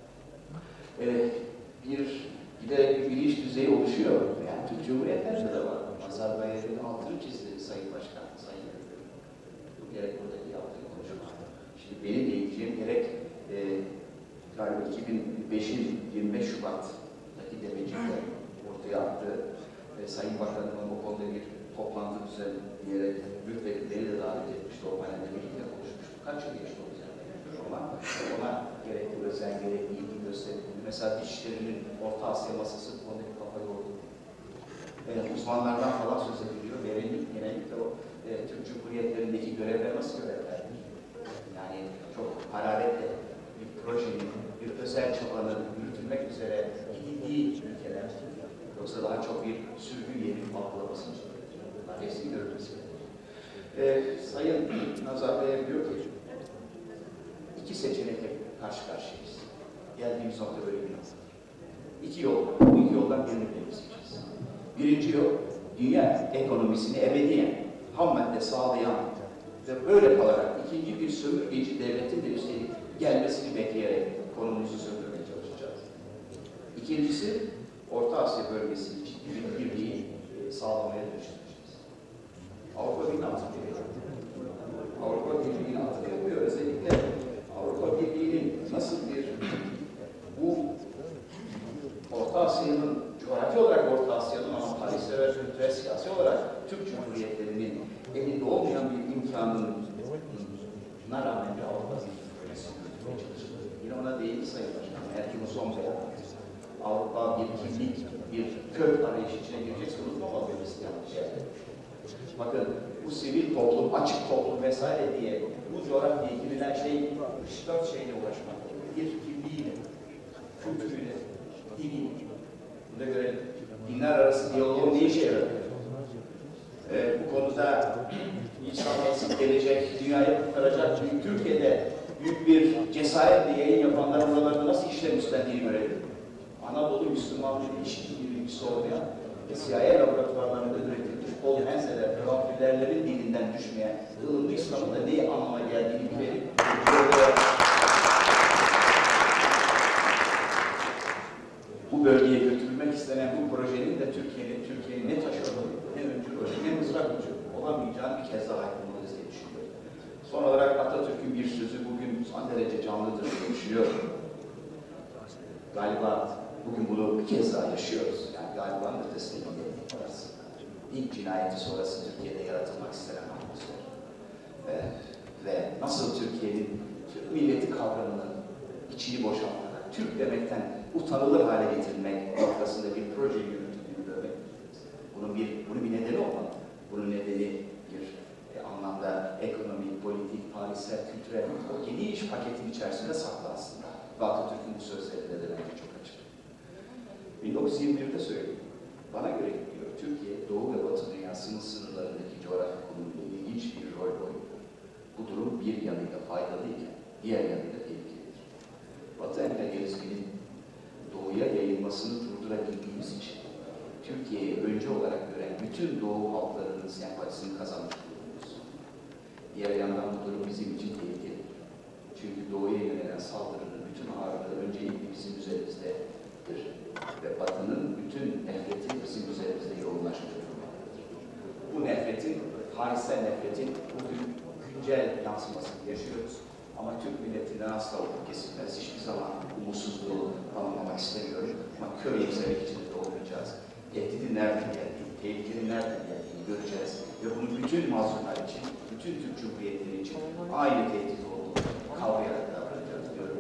e, bir giderek bir bilinç düzeyi oluşuyor. Yani Türk Cumhuriyetlerinde de var. Nazarbayev'in altını çizdi Sayın Başkan, Sayın Yönetmenim. Gerek buradaki yaptığı konuşma. Şimdi benim diyeceğim gerek e, galiba iki bin beşin yirmi beş Şubat'taki demecikte ortaya attığı ve Sayın Bakanımın o konuda bir toplantı düzenleyerek mülkvekilleri de davet etmişti. O panelde birlikte konuşmuştuk. Kaç yıl geçti o düzenleme? Ama ona gerekli özen, gerekli ilgi gösterildi. Mesela Dışişleri'nin Orta Asya masası bu konuda bir kafa yordu. Yani uzmanlardan falan söz ediliyor. Verildik genellikle o e, Türk Cumhuriyetlerindeki görevler nasıl görevlerdir? Yani çok hararetle bir projenin, bir özel çabanın yürütülmek üzere gidildiği ülkeler, yoksa daha çok bir sürgü yeri algılaması için. Bunlar hepsini görülmesi gerekiyor. Ee, Sayın Nazarbayev diyor ki, iki seçenekle karşı karşıyayız. Geldiğimiz nokta böyle bir nokta. İki yol, bu iki yoldan birini belirleyeceğiz. Birinci yol, dünya ekonomisini ebediyen ham madde sağlayan ve böyle kalarak ikinci bir sömürgeci devletin de üstelik gelmesini bekleyerek konumuzu sürdürmeye çalışacağız. İkincisi, Orta Asya bölgesi için bir birliği sağlamaya dönüştüreceğiz. Avrupa Birliği'nin altı yapıyor. Avrupa Birliği'nin altı yapıyor. Özellikle Avrupa Birliği'nin nasıl bir bu Orta Asya'nın, coğrafi olarak Orta Asya'nın ama tarihsel ve kültürel siyasi olarak Türk Cumhuriyetlerinin elinde olmayan bir imkanın buna rağmen bir Avrupa Birliği'ne çalışıyor. Yine ona değindi Sayın Başkan. Eğer ki bu son beyan. Avrupa bir kimlik, bir kök arayışı içine girecekse unutmamalıyız yanlış şey. Bakın bu sivil toplum, açık toplum vesaire diye bu coğrafyaya girilen şey üç dört şeyle uğraşmak. Bir kimliğiyle, kültürüyle, diniyle. Buna göre dinler arası diyaloğun ne işe yarar? Ee, bu konuda insan eksik gelecek, dünyayı kurtaracak, çünkü Türkiye'de büyük bir cesaretle yayın yapanlar buralarda nasıl işler üstlendiğini görelim. Anadolu Müslümanlığı hiçbir bilgisi olmayan ve C I A laboratuvarlarında üretilmiş kol henseler, kafirlerlerin dilinden düşmeyen ılımlı İslam'ın da neyi anlama geldiğini bilelim. Bu bölgeye götürülmek istenen bu projenin de Türkiye'nin Türkiye'nin ne taşıdığı, ne öncü rolü, ne mızrak ucu olamayacağını bir kez daha aydınlanırız diye düşünüyorum. Son olarak Atatürk'ün bir sözü bugün son derece canlıdır diye düşünüyorum. Galiba bugün bunu bir kez daha yaşıyoruz. Yani galibanın ötesine gidelim. İlk cinayeti sonrası Türkiye'de yaratılmak istenen atmosfer. Ve, ve nasıl Türkiye'nin, Türk milleti kavramının içini boşaltarak, Türk demekten utanılır hale getirilmek noktasında bir proje yürütüldüğünü görmek. Bunun bir, bunun bir nedeni olmalı. Bunun nedeni bir e, anlamda ekonomik, politik, tarihsel, kültürel o geniş paketin içerisinde saklı aslında. Ve Atatürk'ün bu sözlerinde de bence çok açık. bin dokuz yüz yirmi bir'de söyleyeyim. Bana göre diyor, Türkiye, Doğu ve Batı dünyasının sınırlarındaki coğrafi konumunda ilginç bir rol oynuyor. Bu durum bir yanıyla faydalıyken, diğer yanıyla tehlikelidir. Batı emperyalizminin Doğu'ya yayılmasını durdurabildiğimiz için Türkiye'yi önce olarak gören bütün Doğu halklarının sempatisini kazanmış durumdayız. Diğer yandan bu durum bizim için tehlikeli. Çünkü Doğu'ya yönelen saldırının bütün ağırlığı öncelikle bizim üzerimizdedir. Ve Batı'nın bütün nefreti bizim üzerimizde yoğunlaşmış durumdadır. Bu nefretin, tarihsel nefretin bugün güncel yansımasını yaşıyoruz. Ama Türk milletinden asla ufuk kesilmez. Hiçbir zaman umutsuzluğu anlamamak istemiyorum. Ama kör yükselmek için de olmayacağız. Tehdidin nereden geldiğini, tehlikenin nereden geldiğini göreceğiz. Ve bunu bütün mazlumlar için, bütün Türk Cumhuriyetleri için aynı tehdit olduğunu kavrayarak davranacağız.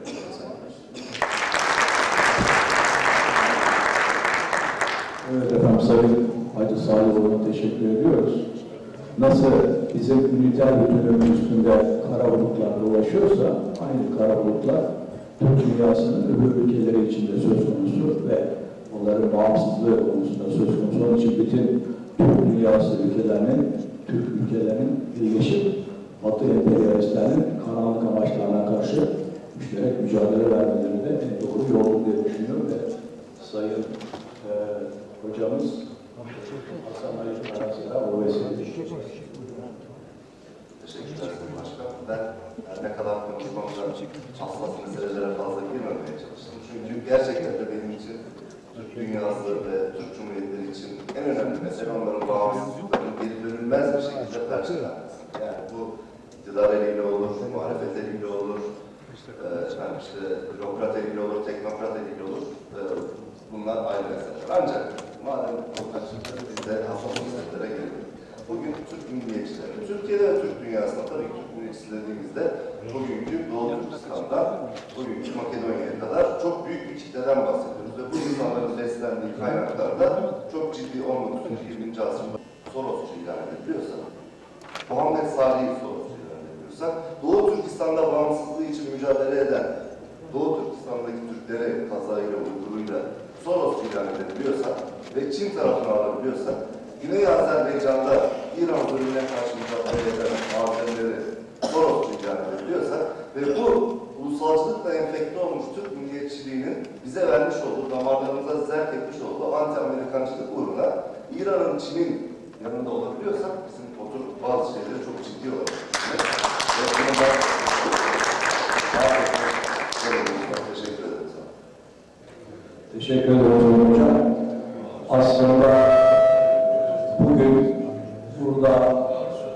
Evet efendim, Sayın Hacı Sağlıoğlu'na teşekkür ediyoruz. Nasıl bizim üniter bütünlüğümüz üstünde kara bulutlar dolaşıyorsa, aynı kara bulutlar Türk dünyasının öbür ülkeleri için de söz konusu ve onların bağımsızlığı konusunda söz konusu. Onun için bütün Türk dünyası ülkelerinin, Türk ülkelerinin birleşip Batı emperyalistlerinin karanlık amaçlarına karşı müşterek mücadele vermeleri de en doğru yol diye düşünüyorum ve Sayın e, hocamız Hasan Ali Karası'na o vesileyle Teşekkürler Sayın Başkan. Ben her ne kadar konuşmamda hassas meselelere fazla girmemeye çalıştım. Çünkü gerçekten de benim için Türk dünyası ve Türk Cumhuriyetleri için en önemli mesele onların bağımsızlıklarının geri dönülmez bir şekilde perçinlenmesi. Yani bu iktidar eliyle olur, muhalefet eliyle olur, e, işte bürokrat eliyle olur, teknokrat eliyle olur. E, bunlar ayrı meseleler. Ancak madem konuştukça biz de hassas meselelere gelelim. Bugün Türk milliyetçileri, Türkiye'de ve Türk dünyasında tabii ki Türk milliyetçileri dediğimizde bugünkü Doğu Türkistan'dan bugünkü Makedonya'ya kadar çok büyük bir kitleden bahsediyoruz ve bu insanların beslendiği kaynaklarda çok ciddi on dokuzuncu yirminci asırda Sorosçu ilan ediliyorsa, Muhammed Salih'i Sorosçu ilan ediliyorsa, Doğu Türkistan'da bağımsızlığı için mücadele eden Doğu Türkistan'daki Türkleri kazayla, uyduruyla Sorosçu ilan ediliyorsa ve Çin tarafını alabiliyorsa, Güney Azerbaycan'da İran zulmüne karşı mücadele eden Azerileri Sorosçu ilan ediliyorsa ve bu ulusalcılıkla enfekte olmuş Türk milliyetçiliğinin bize vermiş olduğu, damarlarımıza zerk etmiş olduğu anti-Amerikancılık uğruna İran'ın, Çin'in yanında olabiliyorsak bizim otur bazı şeyleri çok ciddi olarak düşünmek ve bunu da teşekkür ederim. teşekkür ederim hocam. Aslında bugün burada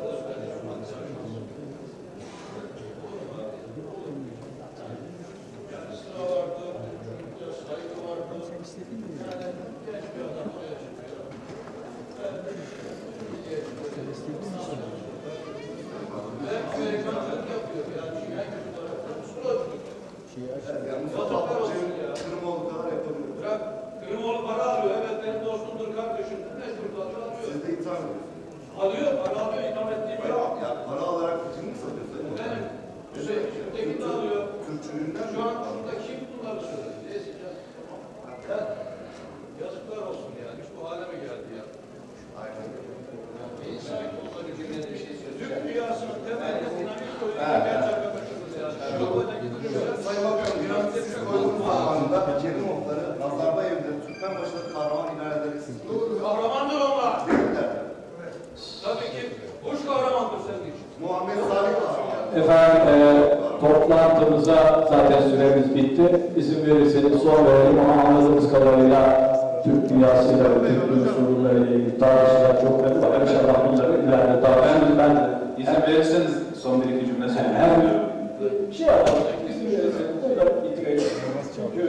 Kırımoğlu para alıyor. Evet benim dostumdur, kardeşimdir. Ne durdu alıyor? Siz de itham ediyorsunuz. Alıyor, para alıyor. İtham ettiğim yok. Ya para alarak kim mi satıyorsunuz? Benim Hüseyin Şükrü'ndeki de alıyor. Türkçülüğünden Şu an şurada kim bunları söylüyor? Neyse canım. Ya, yazıklar olsun yani. Hiç bu hale mi geldi ya? Aynen. İnsan olsa hükümet bir şey söylüyor. Türk dünyasının temelini dinamik koyuyor. Gerçek bakışımız yani. Şu anda gidiyor. Sayın Bakanım, biraz siz koyduğunuz zamanında Kerimofları nazarda evde Türkmenbaşı'da kahraman ilan ederiz. Kahramandır onlar. Tabii ki. Hoş kahramandır senin için. Muhammed Salih kahraman. efendim e, toplantımıza zaten süremiz bitti. İzin verirseniz son verelim ama anladığımız kadarıyla Türk dünyasıyla ve Türk unsurlarıyla ilgili tartışmalar çok net var. İnşallah bunları ileride tartışırız. Ben İzin verirseniz son bir iki cümle söyleyeyim. hem bir şey yapalım. İzin verirseniz burada bitirelim. Çünkü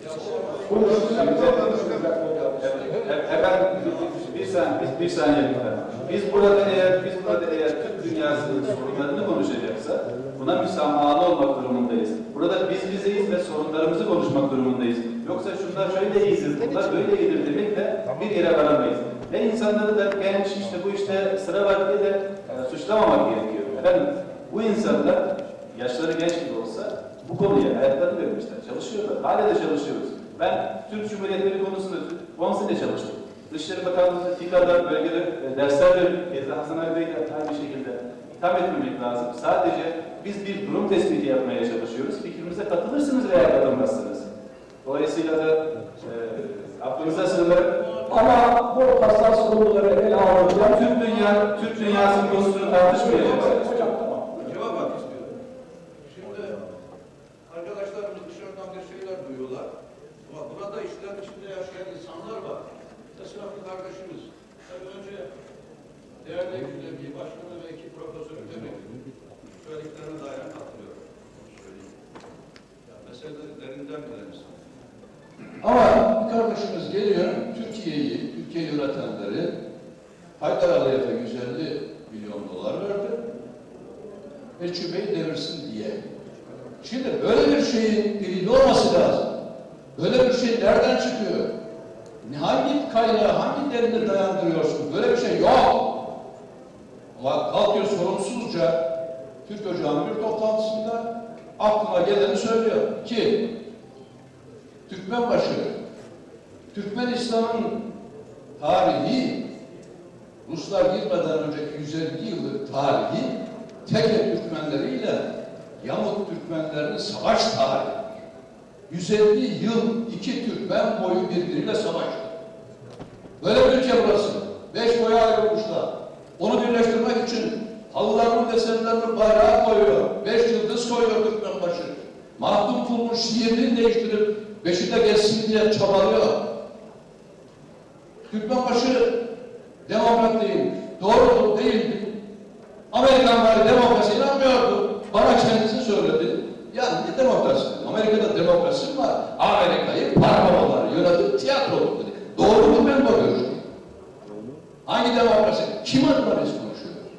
Efendim bir, bir saniye, biz bir saniye lütfen. Biz burada eğer biz burada eğer Türk dünyasının sorunlarını konuşacaksa buna müsamahalı olmak durumundayız. Burada biz bizeyiz ve sorunlarımızı konuşmak durumundayız. Yoksa şunlar şöyle iyidir, bunlar böyle iyidir demekle bir yere varamayız. Ve insanları da genç işte bu işte sıra var diye de e, suçlamamak gerekiyor. Efendim bu insanlar yaşları genç gibi olsa bu konuya hayatlarını vermişler, çalışıyorlar. Hala da çalışıyoruz. Ben Türk Cumhuriyetleri konusunda on sene çalıştım. Dışişleri Bakanlığı'nda TİKA'da bölgede e, dersler verdik. Gezi Hasan Ali Bey'le aynı şekilde itham etmemek lazım. Sadece biz bir durum tespiti yapmaya çalışıyoruz. Fikrimize katılırsınız veya katılmazsınız. Dolayısıyla da e, aklınıza sığınarak ama bu hassas konuları ele alacağım. Türk dünya, Türk dünyasının konusunu tartışmayacağız. Hocam tamam. Cevap hak istiyorum. Şimdi arkadaşlarımız dışarıdan bir şeyler duyuyorlar. Ama burada işlerin içinde yaşayan insanlar var. Esnaflı kardeşimiz. Tabii önce değerli ekibimizde başkanı ve iki profesörü demek söylediklerine dair katılıyorum. Söyleyeyim. Ya, meselelerinden bilen insan. Ama bir kardeşimiz geliyor, Türkiye'yi, Türkiye yönetenleri Haydar Aliyev'e yüz elli milyon dolar verdi. Meçhul Bey devirsin diye. Şimdi böyle bir şeyin delili olması lazım. Böyle bir şey nereden çıkıyor? Hangi kaynağı, hangi delile dayandırıyorsun? Böyle bir şey yok. Ama kalkıyor sorumsuzca Türk Ocağı'nın bir toplantısında aklına geleni söylüyor ki Türkmenbaşı, Türkmenistan'ın tarihi, Ruslar girmeden önceki yüz elli yıllık tarihi Teke Türkmenleriyle Yamuk Türkmenlerinin savaş tarihi. yüz elli yıl iki Türkmen boyu birbiriyle savaştı. Böyle bir ülke burası. Beş boya ayrılmışlar. Onu birleştirmek için halılarının desenlerini bayrağa koyuyor. Beş yıldız koyuyor Türkmenbaşı. Mahdum Kulmuş şiirini değiştirip beşi de geçsin diye çabalıyor. Türkmenbaşı demokrat değil, doğru değildi. Amerikanlar demokrasiye inanmıyordu. Bana kendisi söyledi. Yani ne demokrasi? Amerika'da demokrasi var. Amerika'yı parmağlar yönetim tiyatroluk dedi. Doğru mu ben bu görüşüm? Hangi demokrasi? Kim adına biz konuşuyoruz?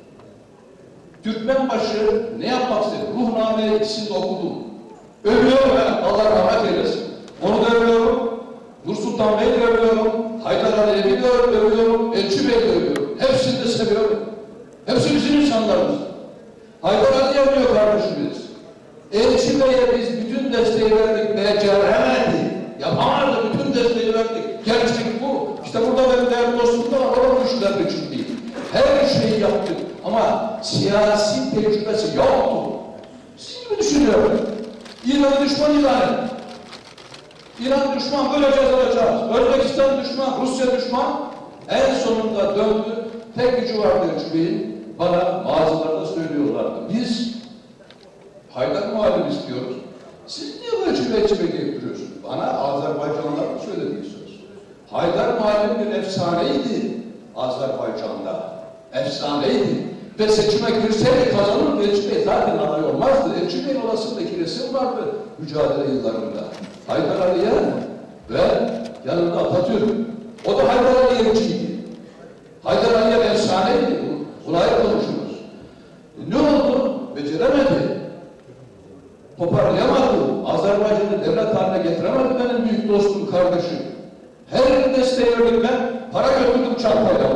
Türkmenbaşı ne yapmak istedi? Ruhname ikisini okudum. Övüyorum ben. Allah rahmet eylesin. Onu da övüyorum. Nur Sultan Bey'i de övüyorum. Haydar Ali'yi de övüyorum. Elçi Bey'i de övüyorum. Hepsini de seviyorum. Hepsi bizim insanlarımız. Haydar Ali'ye övüyor kardeşimiz. Elçi Bey'e biz bütün desteği verdik. Beceremedi. Yapamadı. Bütün desteği verdik. Gerçek bu. İşte burada benim değerli dostum da var. O güçler için değil. Her şeyi yaptık. Ama siyasi tecrübesi yoktu. Siz gibi düşünüyorum. İran'ı düşman ilan etti. İran düşman, böleceğiz alacağız. Özbekistan düşman, Rusya düşman. En sonunda döndü. Tek gücü vardı Elçibeyin. Bana mağazalarda söylüyorlardı. Biz Haydar Muharrem istiyoruz. Siz niye Elçibe Elçibe deyip duruyorsunuz? Bana Azerbaycanlıların söylediği söz. Haydar Muharrem bir efsaneydi Azerbaycan'da. Efsaneydi. Ve seçime girseydi kazanır. Elçibe zaten aday olmazdı. Elçibe'nin olasındaki resim vardı mücadele yıllarında. Haydar Ali'ye ve yanında Atatürk. O da Haydar Ali elçiydi. Haydar Ali'ye efsaneydi. Buraya konuşuruz. E ne oldu? Beceremedi. Toparlayamadı. Azerbaycan'ı devlet haline getiremedi benim büyük dostum, kardeşim. Her yıl desteği verdim ben. Para götürdüm çantayla.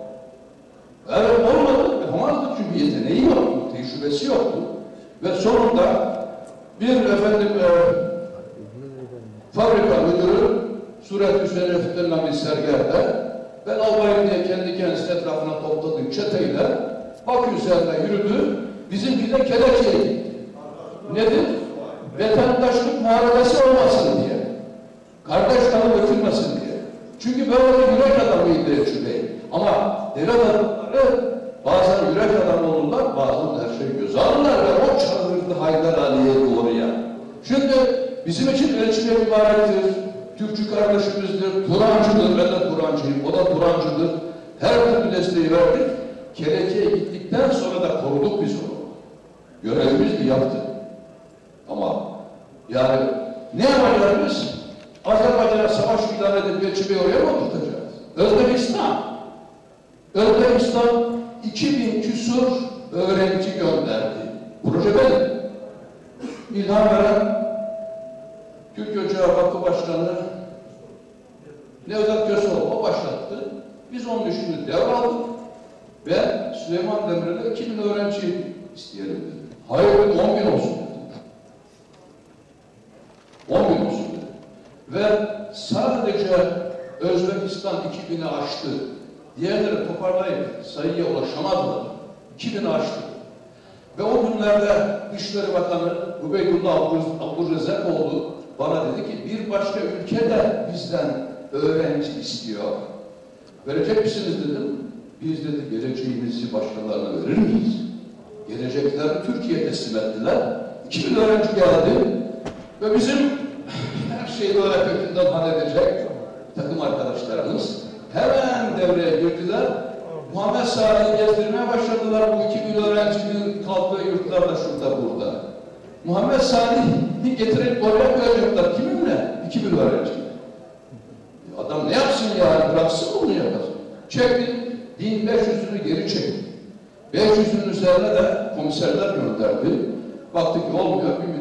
Evet olmadı. Yapamazdı çünkü yeteneği yoktu. Tecrübesi yoktu. Ve sonunda bir efendim e, fabrika müdürü Suret Hüseyin Refik denilen bir sergerde ben albayım diye kendi kendisinin etrafına topladığı çeteyle Bakü üzerine yürüdü. Bizimki de kelepçeye gitti. Nedir? Vatandaşlık muharebesi olmasın diye. Kardeş kanı dökülmesin diye. Çünkü böyle bir yürek adamıydı Elçi Bey. Ama devlet adamları bazen yürek adam olurlar, bazen her şeyi göze alırlar ve o çağırırdı Haydar Ali'ye doğruya. Şimdi bizim için Elçi Bey mübarektir. Türkçü kardeşimizdir, Turancıdır, ben de Turancıyım, o da Turancıdır. Her türlü desteği verdik. Kereke'ye gittikten sonra da koruduk biz onu. Görevimiz yaptık. Ama yani ne yapacağız biz? Azerbaycan'a savaş ilan edip Elçi Bey'i oraya mı oturtacağız? Özbekistan. Özbekistan iki bin küsur öğrenci gönderdi. Proje benim. İlham veren Türk Ocağı Vakfı Başkanı Nevzat Köseoğlu o başlattı. Biz onun işini devraldık ve Süleyman Demirel'e iki bin öğrenci isteyelim dedi. Hayır dedi, on bin olsun dedi. on bin olsun dedi. Ve sadece Özbekistan iki bini aştı. Diğerleri toparlayıp sayıya ulaşamadılar. iki bini aştı. Ve o günlerde Dışişleri Bakanı Ubeydullah Abdurrezakoğlu bana dedi ki bir başka ülke de bizden öğrenci istiyor. Verecek misiniz dedim. Biz dedi geleceğimizi başkalarına verir miyiz? Geleceklerini Türkiye'ye teslim ettiler. iki bin öğrenci geldi. Ve bizim her şeyi böyle kökünden halledecek takım arkadaşlarımız hemen devreye girdiler. Muhammed Salih'i gezdirmeye başladılar. Bu iki bin öğrencinin kaldığı yurtlarda şurada burada. Muhammed Salih'i getirip oraya koyacaklar. Kiminle? iki bin öğrenci. Adam ne yapsın yani? Bıraksın mı bunu yapasın? Çekti. bin beş yüzünü geri çekti. beş yüzünün üzerine de komiserler gönderdi. Baktık ki olmuyor. Bir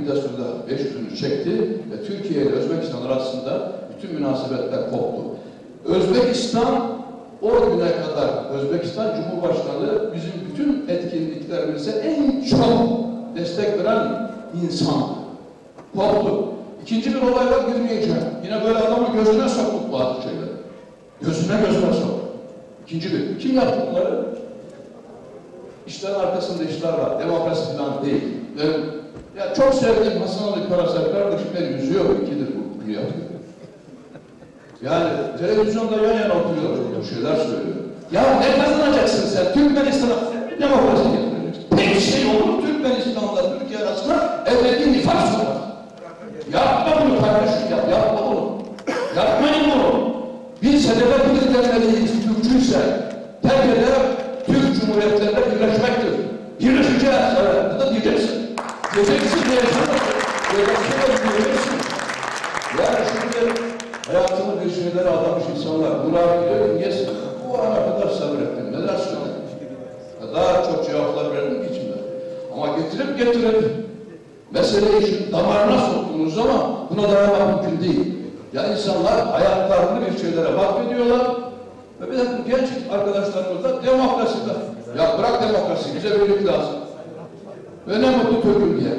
müddet sonra beş yüzünü çekti ve Türkiye ile Özbekistan arasında bütün münasebetler koptu. Özbekistan o güne kadar Özbekistan Cumhurbaşkanı bizim bütün etkinliklerimize en çok destek veren insandı. Koptu. İkinci bir olayla girmeyeceğim. Yine böyle adamı gözüne soktuk bazı şeyleri. Gözüne gözüne soktuk. İkinci bir. Kim yaptı bunları? İşlerin arkasında işler var. Demokrasi falan değil. Ben, ya çok sevdiğim Hasan Ali Karaser kardeşim beni üzüyor. İkidir bu, bunu yapıyor. Yani televizyonda yan yana oturuyor, bu şeyler söylüyor. Ya ne kazanacaksın sen? Türkmenistan'a demokrasi getireceksin. Tek şey olur Türkmenistan'la Türkiye arasında evlediğin nifak sorar. Yapma bunu kardeşim yap, yapma bunu. Yapmayın bunu. Biz hedefe birliklermeliyiz, Türkçüyse. Tek hedef Türk Cumhuriyetlerine birleşmektir. Birleşeceğiz, evet. Bu da diyeceksin. Diyeceksin, diyeceksin. Diyeceksin, diyeceksin. Yani şimdi hayatını bir şeylere adamış insanlar. Burak diyor ki, niye bu ana kadar sabrettim, neler söyledim? Daha çok cevaplar verdim ki içimde. Ama getirip getirip meseleyi işin damarına soktuğunuz zaman buna dayanmak mümkün değil. Yani insanlar hayatlarını bir şeylere vakfediyorlar ve bir takım genç arkadaşlarımız da demokraside. Ya bırak demokrasi, bize birlik lazım. Ve ne mutlu Türk'üm diye.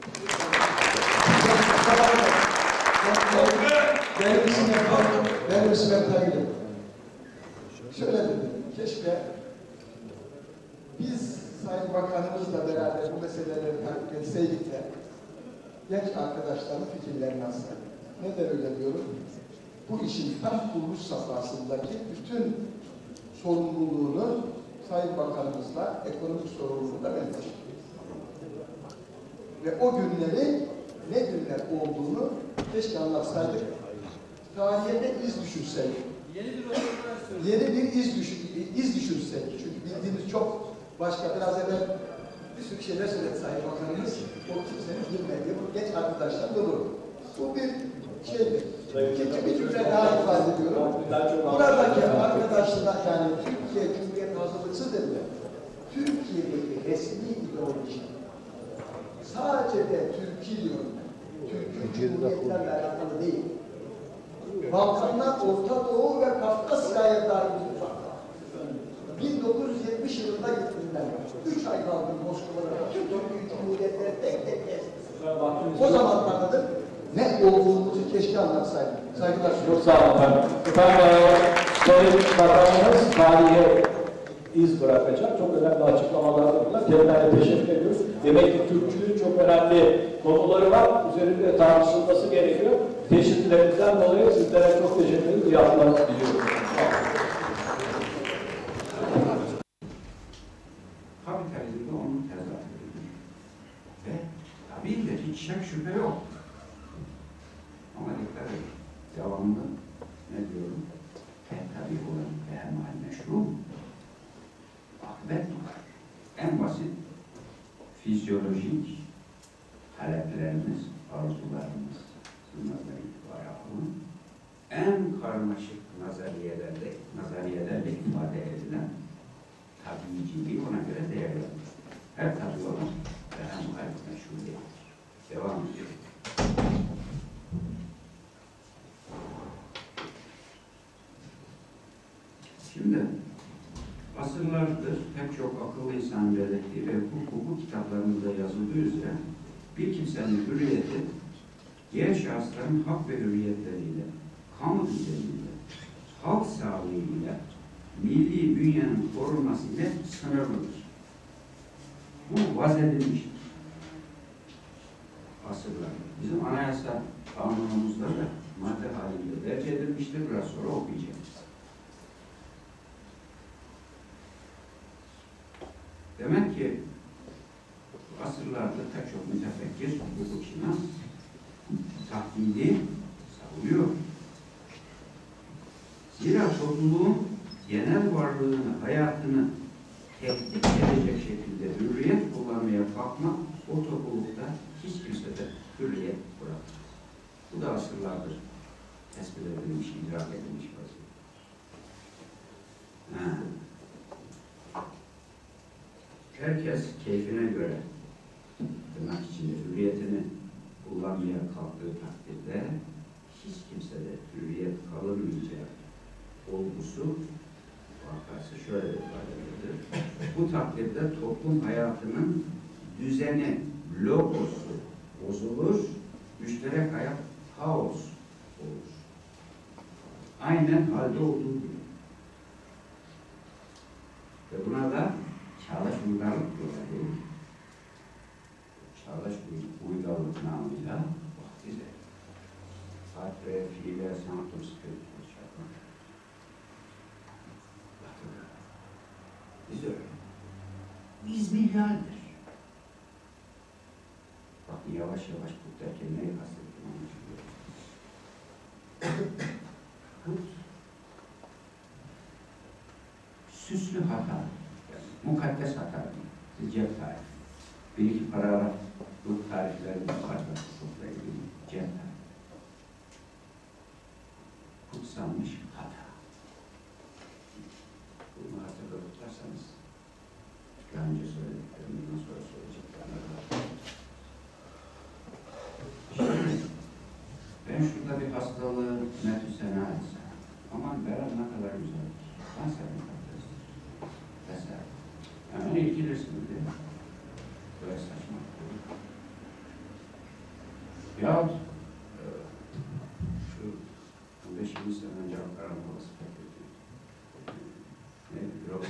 Benim isim Ertan, benim isim Ertan Gülüm. Şöyle dedim, keşke biz Sayın Bakanımızla beraber bu meseleleri takip etseydik de genç arkadaşların fikirlerini alsaydık. Neden öyle diyorum? Bu işin tam kuruluş safhasındaki bütün sorumluluğunu Sayın Bakanımızla, ekonomik sorumluluğunu da ben taşıyorum. Ve o günleri ne günler olduğunu keşke anlatsaydık. Tarihe de iz düşürseydik. Yeni bir iz, düş iz düşürseydik. Çünkü bildiğimiz çok başka, biraz evvel bir sürü şeyler söyledi Sayın Bakanımız. O kimsenin bilmediği, bu genç arkadaşlar dolu. Bu bir şeydir. İkinci bir cümle daha ifade ediyorum. Buradaki arkadaşlar, yani Türkiye Cumhuriyeti hazırlıksı dediler. Türkiye'deki resmi ideoloji sadece de Türkiye diyorum. Türkiye Cumhuriyetlerle alakalı değil. Balkanlar, Orta Doğu ve Kafkasya'ya dair bir fark var. bin dokuz yüz yetmiş yılında gittim ben. Üç ay kaldım Moskova'da. Tüm Türkiye Cumhuriyetleri tek tek gezdim. O zamanlarda ne olduğumuzu keşke anlatsaydım. Saygılar sunuyorum. Çok sağ olun efendim. Efendim, Sayın Bakanımız tarihe iz bırakacak. Çok önemli açıklamalar bunlar. Kendilerine teşekkür ediyoruz. Demek ki Türkçülüğün çok önemli konuları var. Üzerinde tartışılması gerekiyor. Teşekkürlerinizden dolayı sizlere çok teşekkür ederim. İyi haftalar diliyorum. Kapitalizmde onun tezahürüdür. Ve tabii de hiç şek şüphe yok. Ama dikkat edin. Devamında ne diyorum? En tabii olan behemal meşru akıbet tutar. En basit fizyolojik taleplerimiz, arzularımız sınırları itibariyle alın. En karmaşık nazariyelerle, nazariyelerle ifade edilen tabiiciliği ona göre değerlendirir. Her tabi olan behemal meşru değildir. Devam ediyor. Şimdi asırlardır pek çok akıllı insan belirttiği ve hukuk kitaplarımızda yazıldığı üzere bir kimsenin hürriyeti diğer şahısların hak ve hürriyetleriyle, kamu düzeniyle, halk sağlığıyla, milli bünyenin korunmasıyla sınırlıdır. Bu vaz edilmiştir. Asırlar. Bizim anayasa kanunumuzda da madde halinde derc edilmiştir. Biraz sonra okuyacağız. Demek ki asırlarda pek çok mütefekkir hukukçuna tahdidi savunuyor. Zira topluluğun genel varlığını, hayatını tehdit edecek şekilde hürriyet kullanmaya kalkmak o toplulukta hiç kimsede hürriyet bırakmaz. Bu da asırlardır tespit edilmiş, idrak edilmiş vaziyet. Herkes keyfine göre tırnak içinde hürriyetini kullanmaya kalktığı takdirde hiç kimsede hürriyet kalınmayacak olgusu vakası şöyle ifade edilir. Bu takdirde toplum hayatının düzeni, logosu bozulur, müşterek hayat kaos olur. Aynen halde olduğu gibi. Ve buna da çağdaş uygarlık diyorlar değil mi? Çağdaş uygarlık namıyla vaktiyle Sartre, fiile, sanatım, spiritus çarpmak. Biz öyle. Biz milyardır. Bakın yavaş yavaş bu derken neyi kastettim anlaşılıyor. Put süslü hata, yani mukaddes hata değil. Siz cep tarifi. Bir iki paragraf bu tariflerin yukarıda hukukla ilgili cep tarifi. Kutsanmış hata. Bunu hatırlatırssanız daha önce söylediklerimden sonra söyleyeceklerine var. Şimdi ben şurada bir hastalığı metüsena etsem, aman Berat ne kadar güzel, kanserin kapasitesi vesaire. Yani ilgilirsiniz değil mi? Böyle saçma. Yahut e, şu on beş yirmi sene önce Ankara'nın havası pek kötü. Neydi? Yok.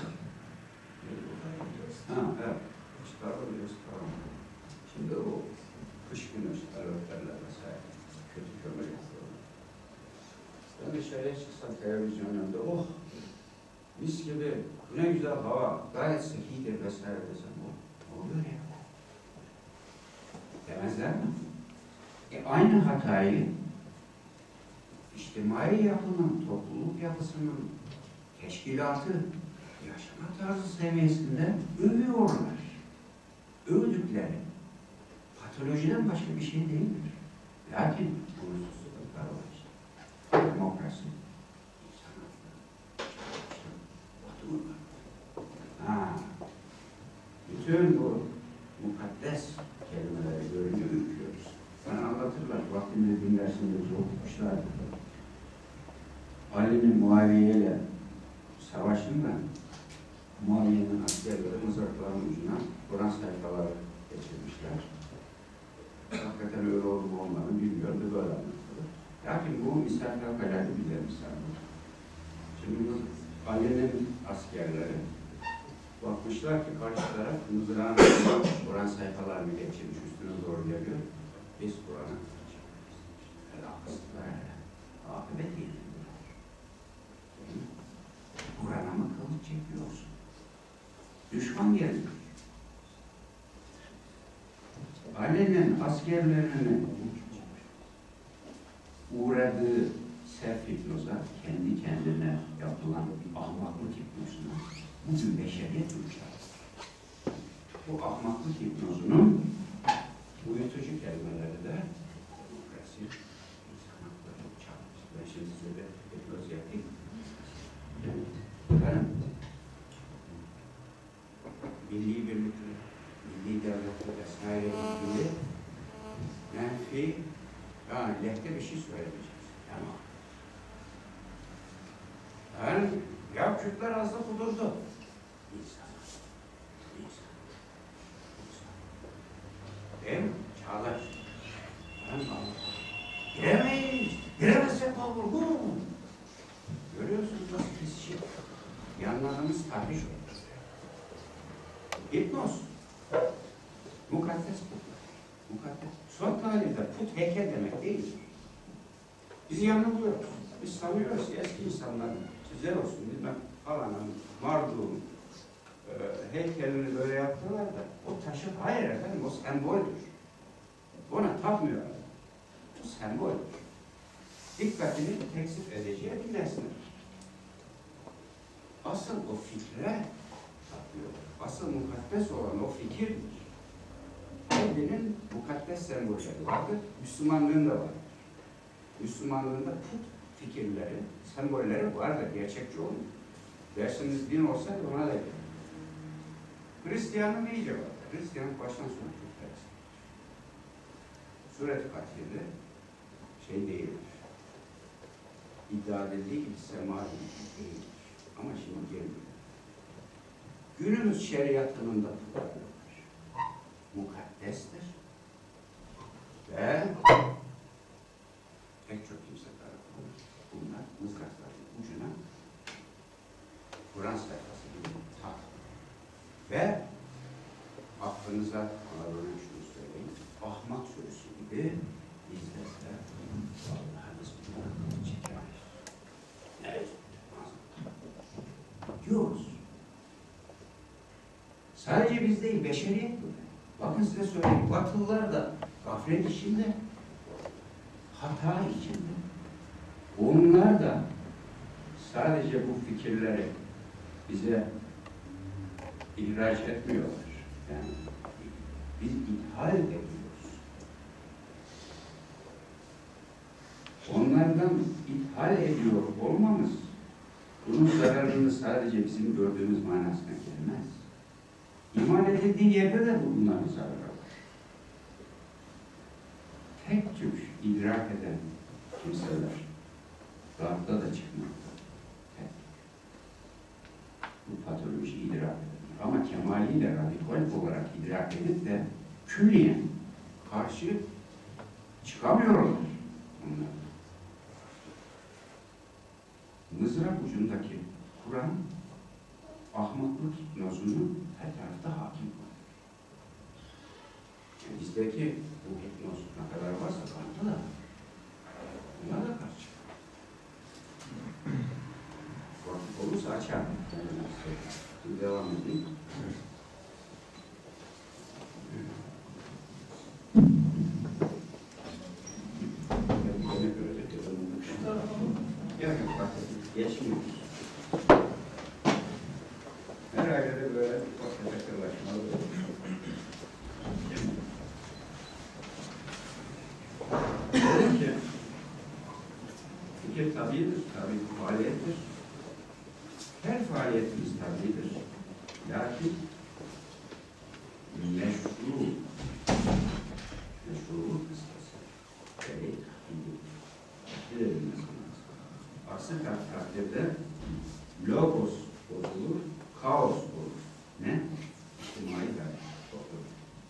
Ha, evet. Çıkarma diyoruz, çıkarma. Şimdi o kış günü alertlerle vesaire kötü kömür yapıyorlar. Ben dışarıya çıksam televizyon önünde, oh mis gibi, ne güzel hava, gayet sekidir vesaire desem, o oluyor ya. Demezler mi? E aynı hatayı içtimai yapının, topluluk yapısının teşkilatı yaşama tarzı seviyesinde övüyorlar. Övdükleri patolojiden başka bir şey değildir. Lakin bunun sıkıntıları var işte. Demokrasi, insan hakları, batı ha, bütün bu mukaddes kelimeleri görünce ürküyoruz. Bana anlatırlar, vaktinde dinlersiniz, okutmuşlardı. Ali'nin Muaviye ile savaşında Muaviye'nin askerleri mızrakların ucuna Kur'an sayfaları geçirmişler. Hakikaten öyle oldu mu olmadığını bilmiyorum da böyle anlatılır. Lakin bu misafir kalaydı bize misafir. Şimdi bu Ali'nin askerleri bakmışlar ki karşı taraf mızrağın Kur'an sayfalarını geçirmiş, üstüne doğru geliyor. Biz Kur'an'a geçirmişiz. Öyle akıstılar öyle. Akıbet yenildiler. Kur'an'a mı kılıç çekiyorsun? Düşman geldi. Ali'nin askerlerinin uğradığı self hipnoza, kendi kendine yapılan ahmaklık hipnozuna bugün beşeriyet uçlar. Bu ahmaklık hipnozunun uyutucu kelimeleri de demokrasi, insan hakları çarpmış. Ben şimdi size de hipnoz yapayım. Efendim, milli birlikte, milli devlette vesaire ilgili menfi, yani lehte bir şey söylemeyeceğiz. Tamam. Yani, ya Kürtler az da kudurdu. İnsan. İnsan. İnsan. Değil mi? Çağdaş. Ben giremeyiz. Giremezsek olur. Bu. Görüyorsunuz nasıl pis şey. Yanlarımız tahriş olur. Hipnoz. Mukaddes put. Mukaddes. Son tahlilde put heykel demek değil. Bizi yanılıyoruz. Biz sanıyoruz ki eski insanlar güzel olsun bilmem falanın, Marduk'un e, heykelini böyle yaptılar da o taşı, hayır efendim o semboldür. Ona tapmıyorlar. O semboldür. Dikkatini teksif edeceği bir nesnedir. Asıl o fikre tapıyor. Asıl mukaddes olan o fikirdir. Kendinin mukaddes sembolleri vardır. Müslümanlığın da var. Müslümanlığında put fikirleri, sembolleri vardır. Gerçekçi olmuyor. Dersiniz din olsaydı ona da gelir. Hristiyanın iyice var. Hristiyan baştan sona çok ters. suret katili şey değildir. İddia edildiği gibi sema değildir. Ama şimdi geliyor. Günümüz şeriatının da tutarlıdır. Mukaddestir. Ve pek çok kimse tarafından bunlar mızrakların ucuna Kur'an sayfası gibi tak. Ve aklınıza Anadolu'ya şunu söyleyeyim. Ahmak Suresi gibi izlese Allah'ınız bunu çekemeyiz. Evet. Diyoruz. Sadece biz değil, beşeriyet bu. Bakın size söyleyeyim, Batılılar da gaflet içinde, hata içinde. Onlar da sadece bu fikirleri bize ihraç etmiyorlar. Yani biz ithal ediyoruz. Onlardan ithal ediyor olmamız, bunun zararını sadece bizim gördüğümüz manasına gelmez. İman edildiği yerde de bunların zararı var. Tek tük idrak eden kimseler darpta da çıkmakta. Tek. Bu patoloji idrak eden. Ama kemaliyle radikal olarak idrak edip de külliyen karşı çıkamıyorlar onlar. Mızrak ucundaki Kur'an ahmaklık hipnozunu her tarafta hakim var. Yani bizdeki bu hipnoz ne kadar varsa Kant'ta da buna da karşı. Vakit olursa açar. Şimdi devam edeyim. Yine görecek ya da unutmuşum. Yok yok bak. Geçmiyoruz. Her ailede böyle ufak takırlaşmalı olur. Dedim ki, fikir tabidir, tabi faaliyettir. Her faaliyetimiz tabidir. Lakin meşru, meşru kıstası. Yani bilebilmesi lazım. Aksi takdirde logos bozulur, kaos olur. Ne? İçtimai gayret olur.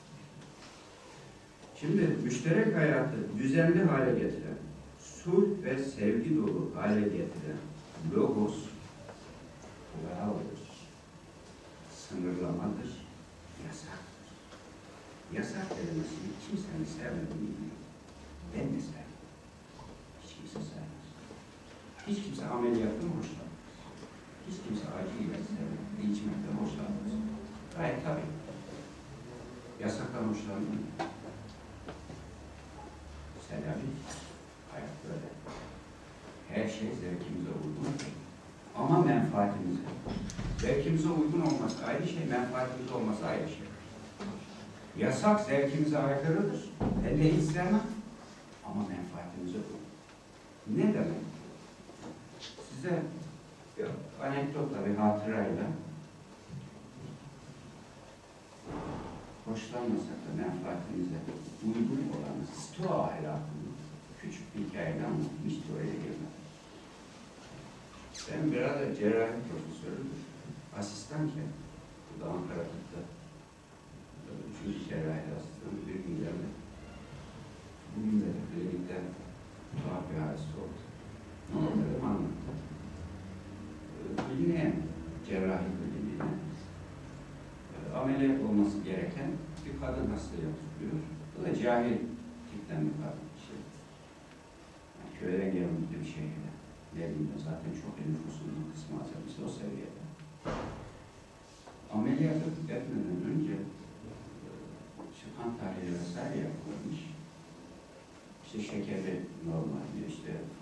Şimdi müşterek hayatı düzenli hale getiren, sulh ve sevgi dolu hale getiren logos kuraldır, sınırlamadır, yasaktır. Yasak kelimesini kimsenin sevmediğini bilmiyor. Ben de sevmem. Hiç kimse sevmez. Hiç kimse ameliyattan hoşlanmaz. Hiç kimse acıyla sevmez. İçmekten hoşlanmaz. Gayet tabii. Yasaktan hoşlanmıyor. Sebebi hayat böyle. Her şey zevkimize uygun. Ama menfaatimize. Zevkimize uygun olması ayrı şey, menfaatimize olması ayrı şey. Yasak zevkimize aykırıdır. Ben de hiç sevmem. Ama menfaatimize uygun. Ne demek? Size yok, anekdotla bir hatırayla hoşlanmasak da menfaatimize uygun olan Stoa ahlakını küçük bir hikayeyle anlattım. Hiç de oraya girmedim. Ben bir arada cerrahi profesörüdür. Asistanken, bu da Ankara Tıp'ta üçüncü cerrahi asistanı bir gün geldi. Bugün de klinikten tuhaf bir hadise oldu. Ne oldu dedim, anlattı. Kliniğe, cerrahi kliniğine ameliyat olması gereken bir kadın hastaya tutuyor. Bu da cahil tipten bir kadın. Şey. Yani köyden gelmiş bir şehirde. Dediğimde zaten çok nüfusunun kısmı azalmıştı o seviyede. Ameliyatı etmeden önce çıkan tahlili vesaire yapılmış. İşte şekeri normal, işte